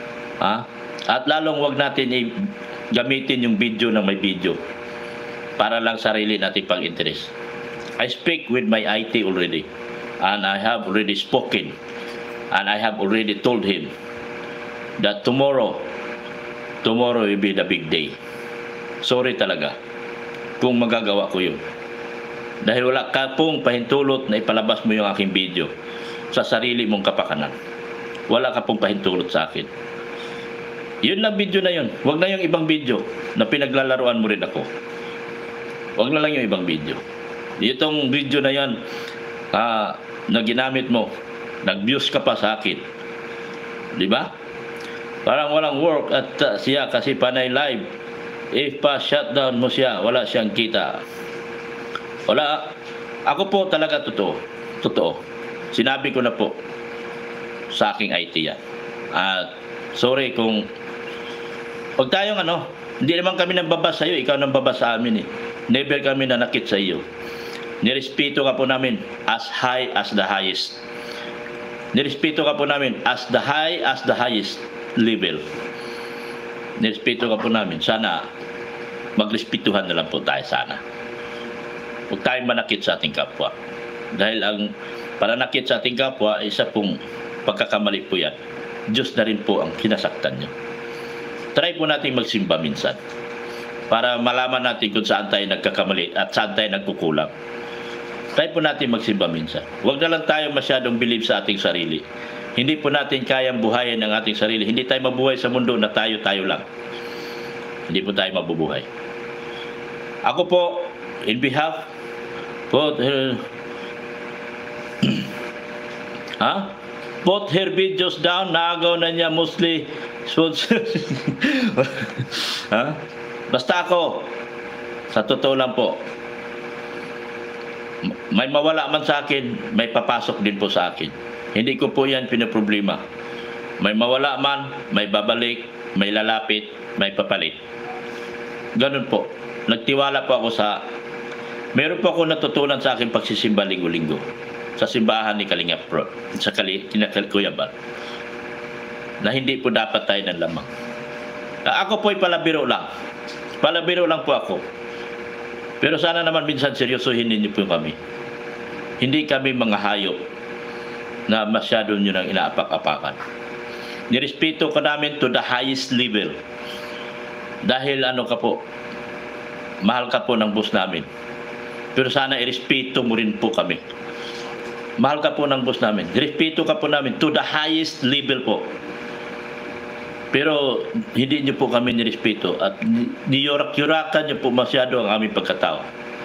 At lalong huwag natin gamitin yung video ng may video para lang sarili nating pag-interest. I speak with my IT already, and I have already spoken, and I have already told him that tomorrow will be the big day. Sorry talaga kung magagawa ko yun. Dahil wala ka pong pahintulot na ipalabas mo yung aking video sa sarili mong kapakanan. Wala ka pong pahintulot sa akin. Yun lang video na yun. Huwag na yung ibang video na pinaglalaruan mo rin ako. Huwag na lang yung ibang video. Itong video na yan na ginamit mo, nag-views ka pa sa akin. Di ba? Parang walang work at siya kasi panay live. If pa shutdown mo siya, wala siyang kita. Wala. Ako po talaga totoo. Sinabi ko na po sa aking IT yan. At sorry kung huwag tayong hindi naman kami nambabas sa iyo, ikaw nambabas sa amin eh. Never kami nanakit sa iyo. Nirespeto ka po namin as high as the highest. Nirespeto ka po namin as the highest level. Nirespeto ka po namin. Sana magrespetuhan na lang po tayo sana. Huwag tayong manakit sa ating kapwa. Dahil ang pananakit sa ating kapwa, isa pong pagkakamali po yan. Diyos na rin po ang kinasaktan nyo. Try po natin magsimba minsan para malaman natin kung saan tayo nagkakamali at saan tayo nagkukulang. Try po natin magsimba minsan. Huwag na lang tayo masyadong believe sa ating sarili. Hindi po natin kayang buhayin ang ating sarili. Hindi tayo mabuhay sa mundo na tayo lang. Hindi po tayo mabubuhay. Ako po, in behalf put her videos down, naagaw na niya mostly. Basta ako, sa totoo lang po, may mawala man sa akin, may papasok din po sa akin. Hindi ko po yan pinoproblema. May mawala man, may babalik, may lalapit, may papalit. Ganun po. Nagtiwala po ako meron po ako natutunan sa akin pagsisimba linggo-linggo sa simbahan ni Kalingap Pro, sa Kuya Bal, na hindi po dapat tayo ng lamang. Ako po ay palabiro lang. Palabiro lang po ako. Pero sana naman minsan seryosohin ninyo po kami. Hindi kami mga hayop na masyado nyo nang inaapak-apakan. Nirespeto ka namin to the highest level. Dahil ka po, mahal ka po ng boss namin. Pero sana irespeto mo rin po kami. Mahal ka po ng boss namin. Respeto ka po namin to the highest level po. Pero hindi nyo po kami nirespeto at niyurak-yurakan nyo po masyado ang aming pagkatao.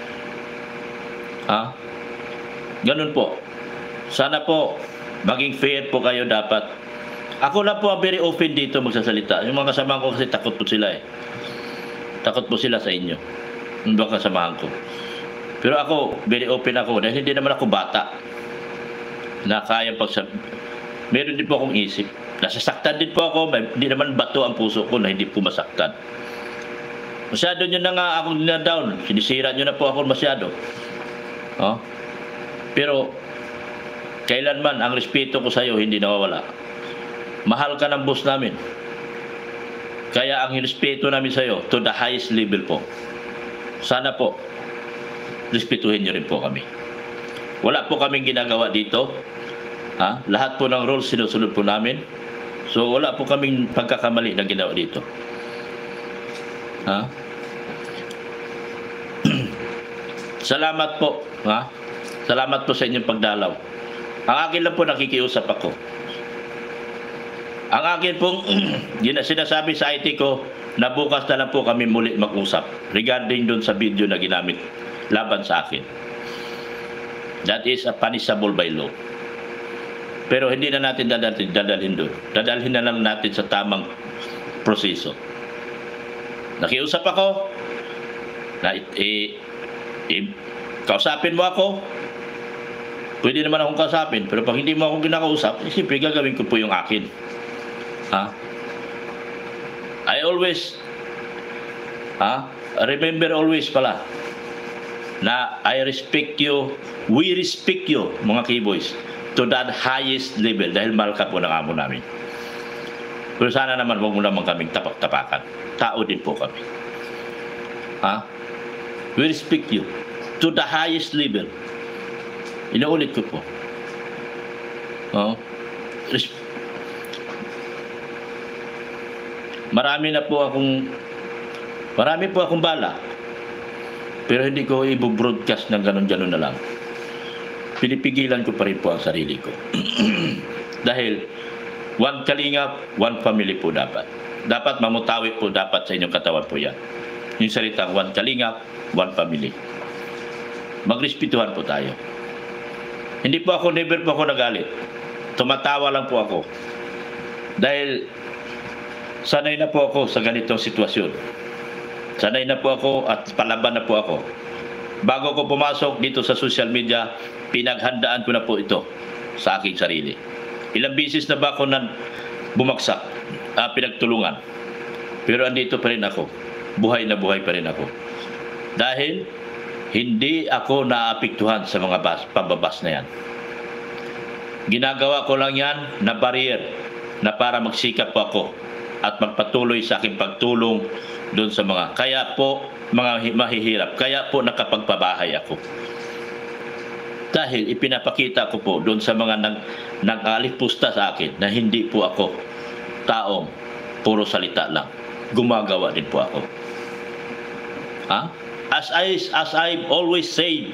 Ganun po. Sana po maging fair po kayo dapat. Ako lang po ang very open dito magsasalita. Yung mga kasamahan ko kasi takot po sila eh. Takot po sila sa inyo. Yung mga kasamahan ko. Pero ako, very open ako dahil hindi naman ako bata na kaya meron din po akong isip. Nasasaktan din po ako, hindi naman bato ang puso ko na hindi po masaktan. Masyado nyo na nga akong dinadown. Sinisira nyo na po ako masyado. Oh? Pero, kailanman ang respeto ko sa iyo hindi nawawala. Mahal ka ng boss namin. Kaya ang respeto namin sa iyo to the highest level po. Sana po, respetuhin nyo rin po kami. Wala po kaming ginagawa dito. Lahat po ng rules sinusunod po namin. So wala po kaming pagkakamali na ginawa dito. Salamat po. Salamat po sa inyong pagdalaw. Ang akin lang po nakikiusap ako. Ang akin pong sinasabi sa IT ko na bukas na lang po kami muli mag-usap regarding dun sa video na ginamit laban sa akin. That is a punishable by law. Pero hindi na natin dadalhin doon. Dadalhin na lang natin sa tamang proseso. Nakiusap ako na kausapin mo ako. Pwede naman akong kausapin. Pero pag hindi mo akong kinakausap, siyempre gagawin ko po yung akin. I always remember always pala na I respect you, we respect you mga K-boys to that highest level dahil mahal ka po ng amo namin. Pero sana naman huwag mo naman kaming tapak-tapakan. Tao din po kami. We respect you to the highest level. Inuulit ko po. Marami po akong bala. Pero hindi ko i-broadcast ng ganun-ganun na lang. Pinipigilan ko pa rin po ang sarili ko. Dahil one kalingap, one family po dapat. Dapat mamutawi po dapat sa inyong katawan po yan. Yung salitang one kalingap, one family. Magrespetuhan po tayo. Hindi po ako, never po ako nagalit. Tumatawa lang po ako. Dahil sanay na po ako sa ganitong sitwasyon. Sanay na po ako at palaban na po ako. Bago ko pumasok dito sa social media, pinaghandaan ko na po ito sa aking sarili. Ilang bisis na ba ako bumagsak, pinagtulungan. Pero andito pa rin ako. Buhay na buhay pa rin ako. Dahil hindi ako naapektuhan sa mga pambabas na yan. Ginagawa ko lang yan na barrier na para magsikap po ako at magpatuloy sa aking pagtulong doon sa mga kaya po mga mahihirap, kaya po nakapagpabahay ako. Dahil ipinapakita ko po doon sa mga nag-alipusta sa akin na hindi po ako taong puro salita lang. Gumagawa din po ako. As I always say,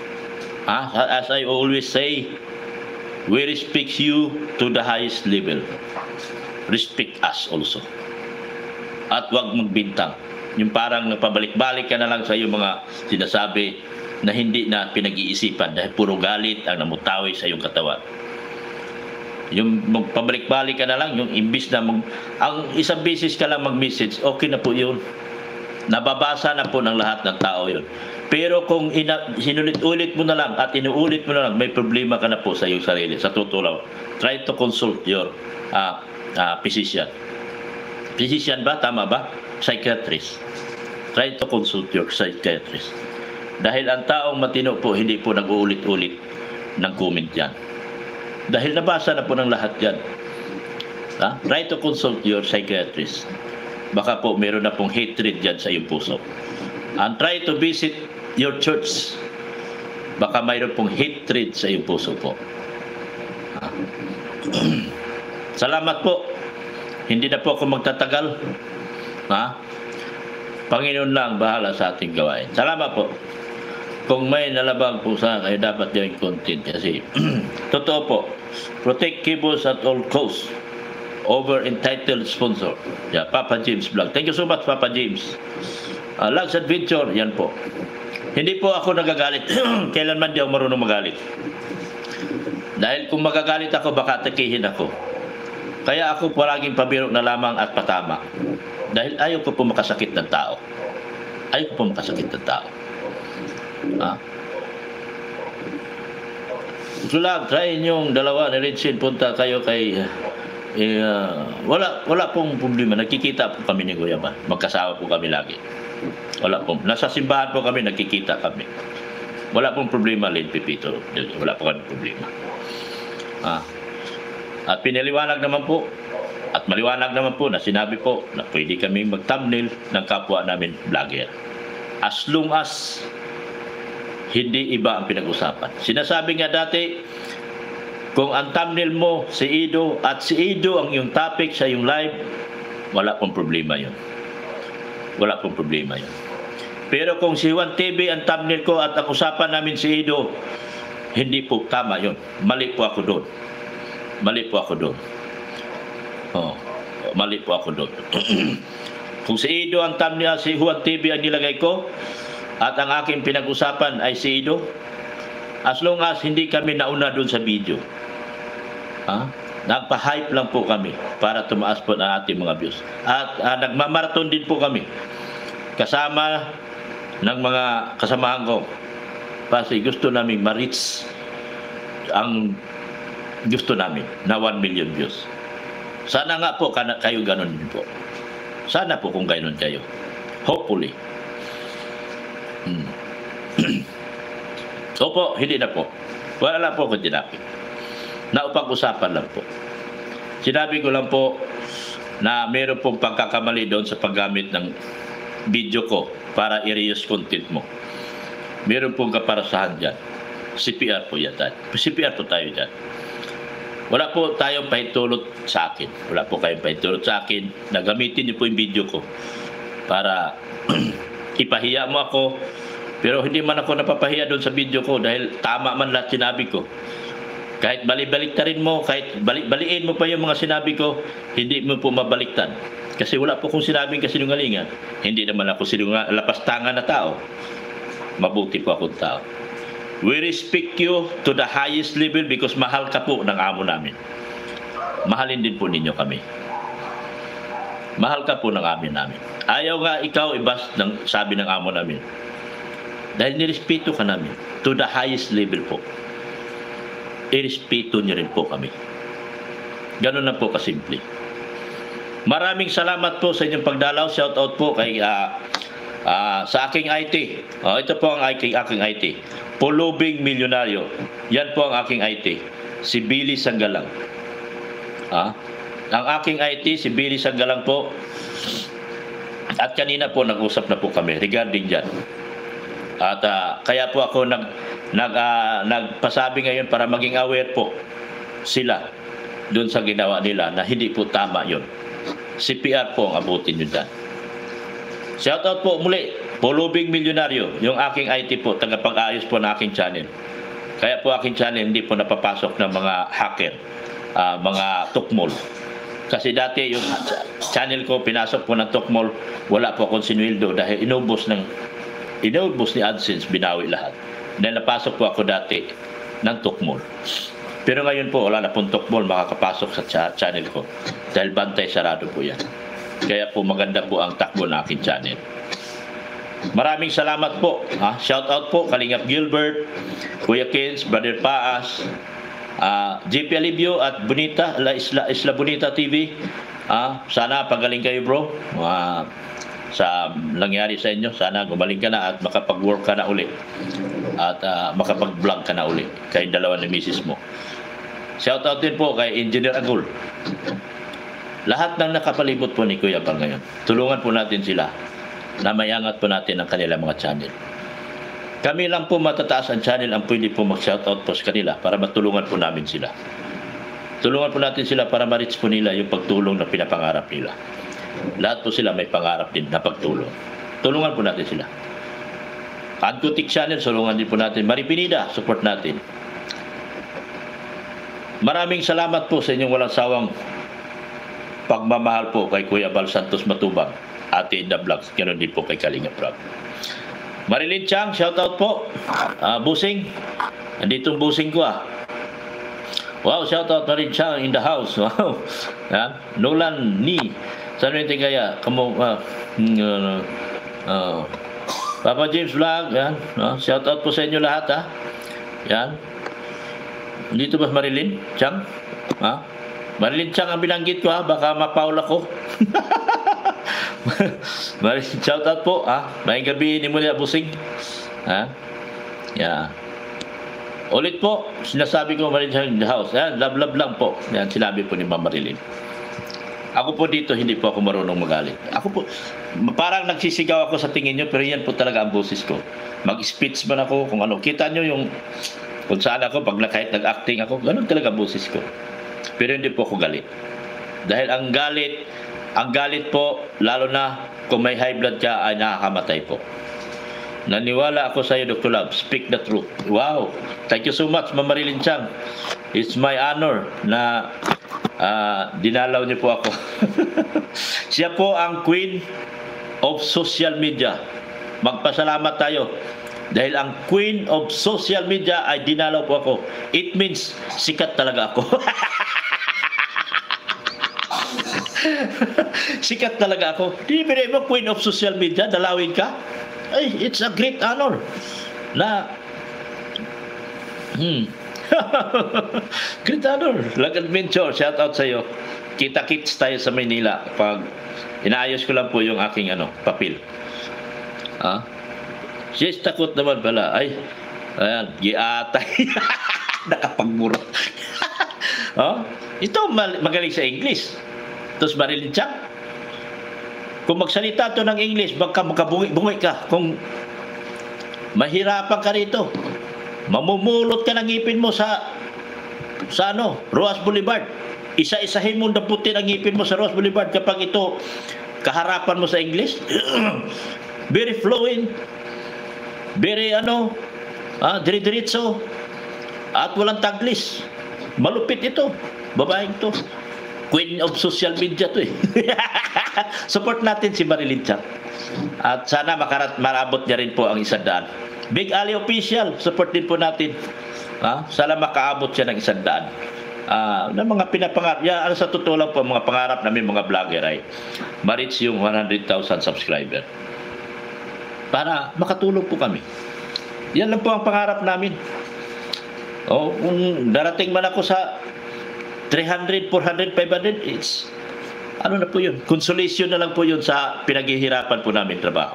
we respect you to the highest level. Respect us also. At huwag magbintang. Yung parang napabalik-balik ka na lang sa iyong mga sinasabi na hindi na pinag-iisipan dahil puro galit ang namutawi sa iyong katawan. Yung magpabalik-balik ka na lang, yung imbis na ang isang beses ka lang mag-message, okay na po yun. Nababasa na po ng lahat ng tao yun. Pero kung sinulit-ulit mo na lang at inuulit mo na lang, may problema ka na po sa iyong sarili. Sa totoo, try to consult your physician. Physician ba? Tama ba? Psychiatrist. Try to consult your psychiatrist. Dahil ang taong matino po, hindi po nag-uulit-ulit ng comment yan. Dahil nabasa na po ng lahat yan. Try to consult your psychiatrist. Baka po meron na pong hatred dyan sa iyong puso. And try to visit your church. Baka mayroon pong hatred sa iyong puso po. Salamat po. Hindi na po ako magtatagal. Panginoon lang bahala sa ating gawain. Salamat po. Kung may nalabang po sa kayo, dapat gawing content kasi totoo po. Protect keyboards at all costs. Over entitled sponsor. Papa James Vlog. Thank you so much, Papa James. Lags Adventure, yan po. Hindi po ako nagagalit. Kailanman di ako marunong magalit. Dahil kung magagalit ako, baka atakihin ako. Kaya ako palaging pabiro na lamang at patama. Dahil ayaw ko po makasakit ng tao. Ayaw ko po makasakit ng tao. Sulag, try yung dalawa ni Richard. Punta kayo kay... wala pong problema. Nakikita po kami ni Kuya Man. Magkasama po kami lagi. Wala po. Nasa simbahan po kami, nagkikita kami. Wala pong problema, Late Pepito. Wala po kami problema. At pinaliwanag naman po, at maliwanag naman po na sinabi po na pwede kami mag-thumbnail ng kapwa namin vlogger. As long as hindi iba ang pinag-usapan. Sinasabi nga dati, kung ang thumbnail mo si Ido at si Ido ang iyong topic sa iyong live, wala pong problema yun. Wala pong problema yun. Pero kung si Juan TV ang thumbnail ko at ang usapan namin si Ido, hindi po tama yun. Mali po ako doon. Mali po ako doon. Mali po ako doon. Kung si Ido ang thumbnail, si Juan TV ang nilagay ko, at ang aking pinag-usapan ay si Ido, as long as hindi kami nauna doon sa video, nagpa-hype lang po kami para tumaas po ang ating mga views. At nagmamarathon din po kami kasama ng mga kasamahan ko kasi gusto namin ma-reach ang gusto namin na 1 million views. Sana nga po kayo ganun din po. Sana po kung ganun kayo. Hopefully. Opo, hindi na po. Wala po akong sinabi. Naupag-usapan lang po. Sinabi ko lang po na meron pong pagkakamali doon sa paggamit ng video ko para i-reuse content mo. Meron pong kaparasahan dyan. CPR po yan. CPR po tayo dyan. Wala po tayong pahintulot sa akin. Wala po kayong pahintulot sa akin. Nagamitin niyo po yung video ko para ipahiya mo ako. Pero hindi man ako napapahiya doon sa video ko dahil tama man lahat sinabi ko. Kahit balik-baliktarin mo, kahit baliin mo pa yung mga sinabi ko, hindi mo po mabaliktad. Kasi wala po kong sinabing kasinungalingan. Hindi naman ako lapastangan na tao. Mabuti po akong tao. We respect you to the highest level because mahal ka po ng amo namin. Mahalin din po ninyo kami. Mahal ka po ng amo namin. Ayaw nga ikaw ibas ng sabi ng amo namin. Dahil nirespeto ka namin to the highest level po. Irespeto niyo rin po kami. Ganun na po kasimple. Maraming salamat po sa inyong pagdalaw. Shout out po kay sa aking IT. Ito po ang aking IT. Pulubing Milyonaryo. Yan po ang aking IT. Si Billy Sanggalang. Ang aking IT, si Billy Sanggalang po. At kanina po nag-usap na po kami regarding dyan. At kaya po ako nagpasabi ngayon para maging aware po sila doon sa ginawa nila na hindi po tama yun. CPR po ang abutin nyo dyan. Shoutout po muli, Pulubing Milyonaryo, yung aking IT po, tagapag-ayos po ng aking channel. Kaya po aking channel hindi po napapasok ng mga hacker, mga tukmol. Kasi dati yung channel ko, pinasok po ng tukmol, wala po akong sinwildo dahil inubos ni AdSense, binawi lahat. Dahil napasok po ako dati ng tukmol. Pero ngayon po, wala na pong tukmol makakapasok sa channel ko. Dahil bantay sarado po yan. Kaya po maganda po ang takbo ng aking channel. Maraming salamat po. Shout out po, Kalingap Gilbert, Kuya Kins, Brother Paas, JP Alibio at Bonita, Isla Bonita TV. Sana pagaling kayo bro. Sa nangyari sa inyo, sana gumaling ka na at makapag-work ka na uli. At makapag-vlog ka na uli. Kayong dalawa ni misis mo. Shout out din po kay Engineer Agul. Lahat ng nakapalibot po ni Kuya Bal ngayon, tulungan po natin sila na mayangat po natin ang kanilang mga channel. Kami lang po matataas ang channel ang pwede po mag-shoutout po sa kanila para matulungan po namin sila. Tulungan po natin sila para ma-reach po nila yung pagtulong na pinapangarap nila. Lahat po sila may pangarap din na pagtulong. Tulungan po natin sila. Adkotik Channel, tulungan din po natin. Maripinida, support natin. Maraming salamat po sa inyong walang sawang pagmamahal po kay Kuya Bal Santos Matubang, Ate Inda Vlogs, ganoon din po kay Kalingap Rob. Marilyn Chang, shoutout po. Busing, andito ang busing ko Wow, shoutout Marilyn Chang in the house. Wow. Nolan Ni, saan rin kaya? Papa James Vlog, yan. Shoutout po sa inyo lahat Yan. Dito ba Marilyn Chang? Marilyn Chang ang binanggit ko baka mapaul ako. Shout out po, ha? May gabi ni muli busing. Ha? Yeah. Ulit po, sinasabi ko Marilyn in the house. Yan, love lang po. Yan, sinabi po ni Ma'am Marilyn. Ako po dito, hindi po ako marunong magalit. Ako po, parang nagsisigaw ako sa tingin nyo, pero yan po talaga ang boses ko. Mag-speech man ako, kung ano. Kita nyo yung, kung saan ako, pag kahit nag-acting ako, ganun talaga ang boses ko. Pero hindi po ako galit. Dahil ang galit po, lalo na kung may high blood ka, ay nakakamatay po. Naniwala ako sa iyo, Dr. Love. Speak the truth. Wow. Thank you so much, Ma'am Marilyn Chang. It's my honor na dinalaw niyo po ako. Siya po ang queen of social media. Magpasalamat tayo. Dahil ang queen of social media ay dinalaw po ako. It means sikat talaga ako. Sikat talaga ako. Di ba mo queen of social media? Dalawin ka? Ay, it's a great honor na great honor. Lag Adventure, shout out sa iyo. Kita-kits tayo sa Maynila pag inaayos ko lang po yung aking papel. Yes, takot naman pala. Ay, ayan, giatay. Nakapagmura. Ito magaling sa English. Tapos Marilyn Chang, kung magsalita to ng English, baka makabungi ka. Kung mahirapan ka rito, mamumulot ka ng ngipin mo sa Roas Boulevard. Isa-isahin mo daputin ang ngipin mo sa Roas Boulevard kapag ito kaharapan mo sa English. Very fluent, very dire-diretso, at walang taglis. Malupit ito, babaeng to. Queen of social media to eh. Support natin si Marilyn Chang. At sana marabot niya rin po ang 100. Big Ali Official, support din po natin. Sana makaabot siya ng 100. Na mga pinapangarap. Sa totoo lang po, mga pangarap namin mga vlogger ay ma-reach yung 100,000 subscriber. Para makatulong po kami. Yan lang po ang pangarap namin. Kung darating man ako sa 300, 400, 500, it's na po yun. Consolation na lang po yun sa pinaghihirapan po namin trabaho.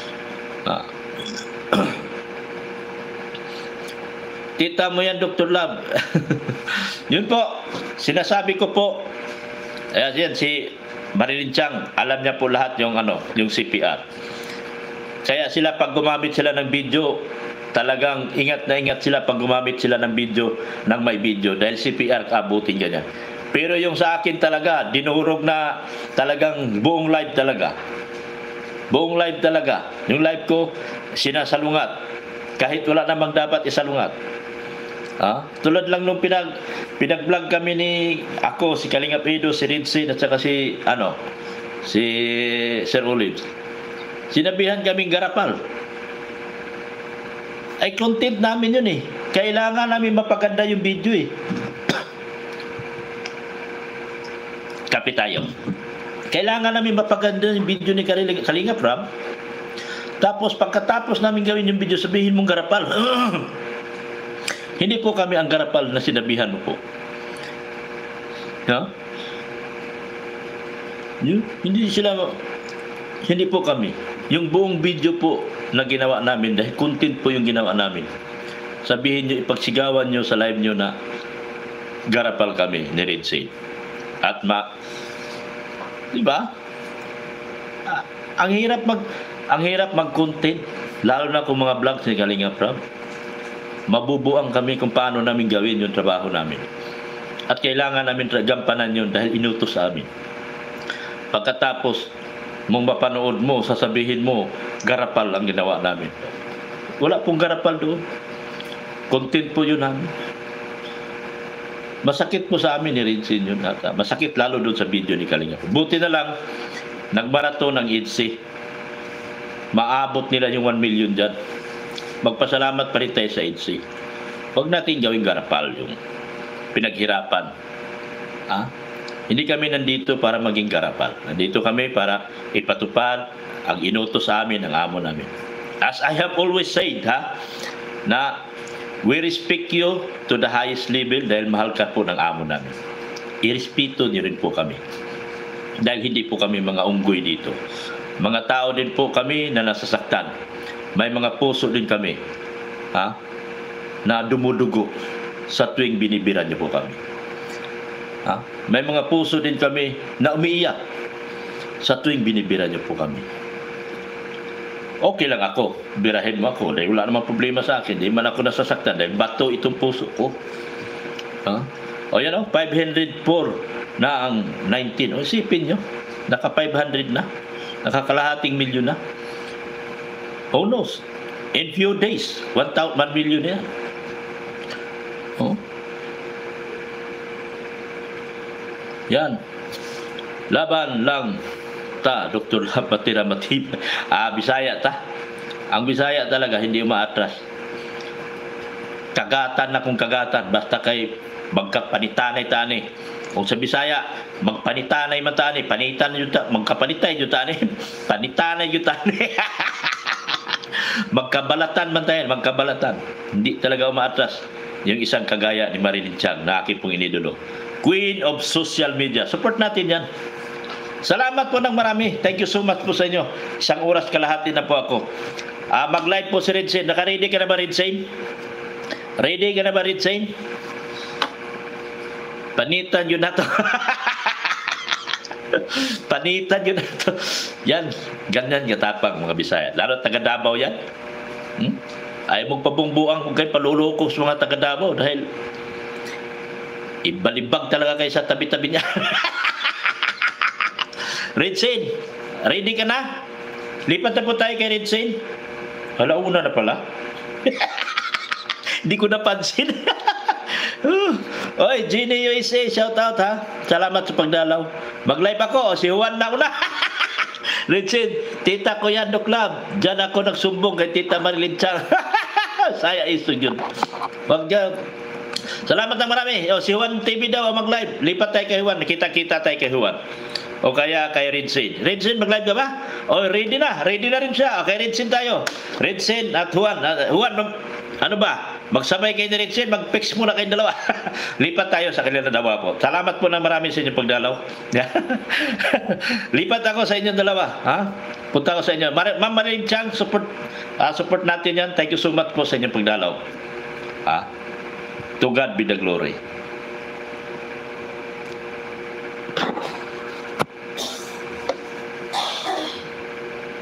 Tita mo yan, Dr. Love. Yun po, sinasabi ko po, ayan, si Marilyn Chang, alam niya po lahat yung CPR. Kaya sila pag gumamit sila ng video, talagang ingat na ingat sila pag gumamit sila ng video, ng may video, dahil CPR kaabutin ganyan. Pero yung sa akin talaga, dinurog na talagang buong live talaga. Buong live talaga. Yung live ko, sinasalungat. Kahit wala namang dapat isalungat. Tulad lang nung pinag-vlog kami ako, si Kalingap Edo, si Rinsin, at saka si Sir Olive. Sinabihan kaming garapal. Ay content namin yun eh. Kailangan namin mapaganda yung video eh. Kapi tayo. Kailangan namin mapaganda yung video ni Kalingap Ram. Tapos pagkatapos namin gawin yung video, sabihin mong garapal. Hindi po kami ang garapal na sinabihan mo po. Hindi po kami. Yung buong video po na ginawa namin, dahil content po yung ginawa namin. Sabihin nyo, ipagsigawan nyo sa live nyo na garapal kami ni Red Sail. At diba? Ang hirap mag-content, lalo na kung mga vlogs ni Kalingap Ram. Mabubuang kami kung paano namin gawin yung trabaho namin. At kailangan namin gampanan yun dahil inutos sa amin. Pagkatapos mong mapanood mo, sasabihin mo, garapal ang ginawa namin. Wala pong garapal doon. Content po yun namin. Masakit po sa amin ni Rinsin yun. Masakit lalo doon sa video ni Kalingap. Buti na lang, nagmaraton ng EDC. Maabot nila yung 1 million dyan. Magpasalamat pa rin tayo sa EDC. Huwag natin gawing garapal yung pinaghirapan. Hindi kami nandito para maging garapal. Nandito kami para ipatupad ang inutos sa amin ng amo namin. As I have always said, na we respect you to the highest level dahil mahal ka po ng amo namin. Irespeto niyo rin po kami. Dahil hindi po kami mga unggoy dito. Mga tao din po kami na nasasaktan. May mga puso din kami, na dumudugo sa tuwing binibira niyo po kami. May mga puso din kami na umiiyak sa tuwing binibira niyo po kami. Okay lang ako, birahin mo ako dahil wala namang problema sa akin. Di man ako nasasaktan dahil bato itong puso ko. O yan 504 na ang 19. O isipin nyo, naka 500 na, nakakalahating milyon na. Who knows? In few days, 1 million na yan. Yan. Laban lang ta, Dr. Lapatira Matib. Bisaya ta. Ang Bisaya talaga hindi umaatras. Kagatan na kung kagatan. Basta kay magkapanitanay-tanay. Kung sa Bisaya, magpanitanay man tani, panitan yun ta, magkapanitay yun tani, panitanay yun tani. Magkabalatan man tayo, magkabalatan. Hindi talaga umaatras. Yung isang kagaya ni Marilyn Chang na akin pong inidulo. Queen of social media. Support natin yan. Salamat po ng marami. Thank you so much po sa inyo. 1 oras kalahati na po ako. Mag-live po si Red Sain. Naka-ready ka na ba, Red Sain? Ready ka na ba, Red Sain? Panitan yun na to. Panitan yun na to. Yan. Ganyan katapang mga Bisaya. Lalo taga Davao yan. Ayaw mong pabungbuang kung kayo paluloko sa mga taga Davao dahil ibalibag talaga kayo sa tabi-tabi niya. Red Sain, ready ka na? Lipat na po tayo kay Red Sain. Hala, una na pala. Hindi ko napansin. Oy, Genie USA, shout out ha. Salamat sa pagdalaw. Mag-live ako, si Juan na una. Red Sain, tita ko yan, Club. Diyan ako nagsumbong kay Tita Marilyn Chang. Saya iso yun. Wag dyan. Salamat ng marami. Si Juan TV daw mag-live. Lipat tayo kay Juan. Kita-kita tayo kay Juan. O kaya kay Red Sain. Red Sain, mag-live ka ba? O, ready na. Ready na rin siya. Okay, Red Sain tayo. Red Sain at Juan. Juan, ano ba? Magsabay kayo ni Red Sain. Mag-fix muna kayong dalawa. Lipat tayo sa kanilang dalawa po. Salamat po ng marami sa inyong pagdalaw. Lipat ako sa inyong dalawa. Punta ako sa inyo. Ma'am Marilyn Chang, support natin yan. Thank you so much po sa inyong pagdalaw. To God be the glory.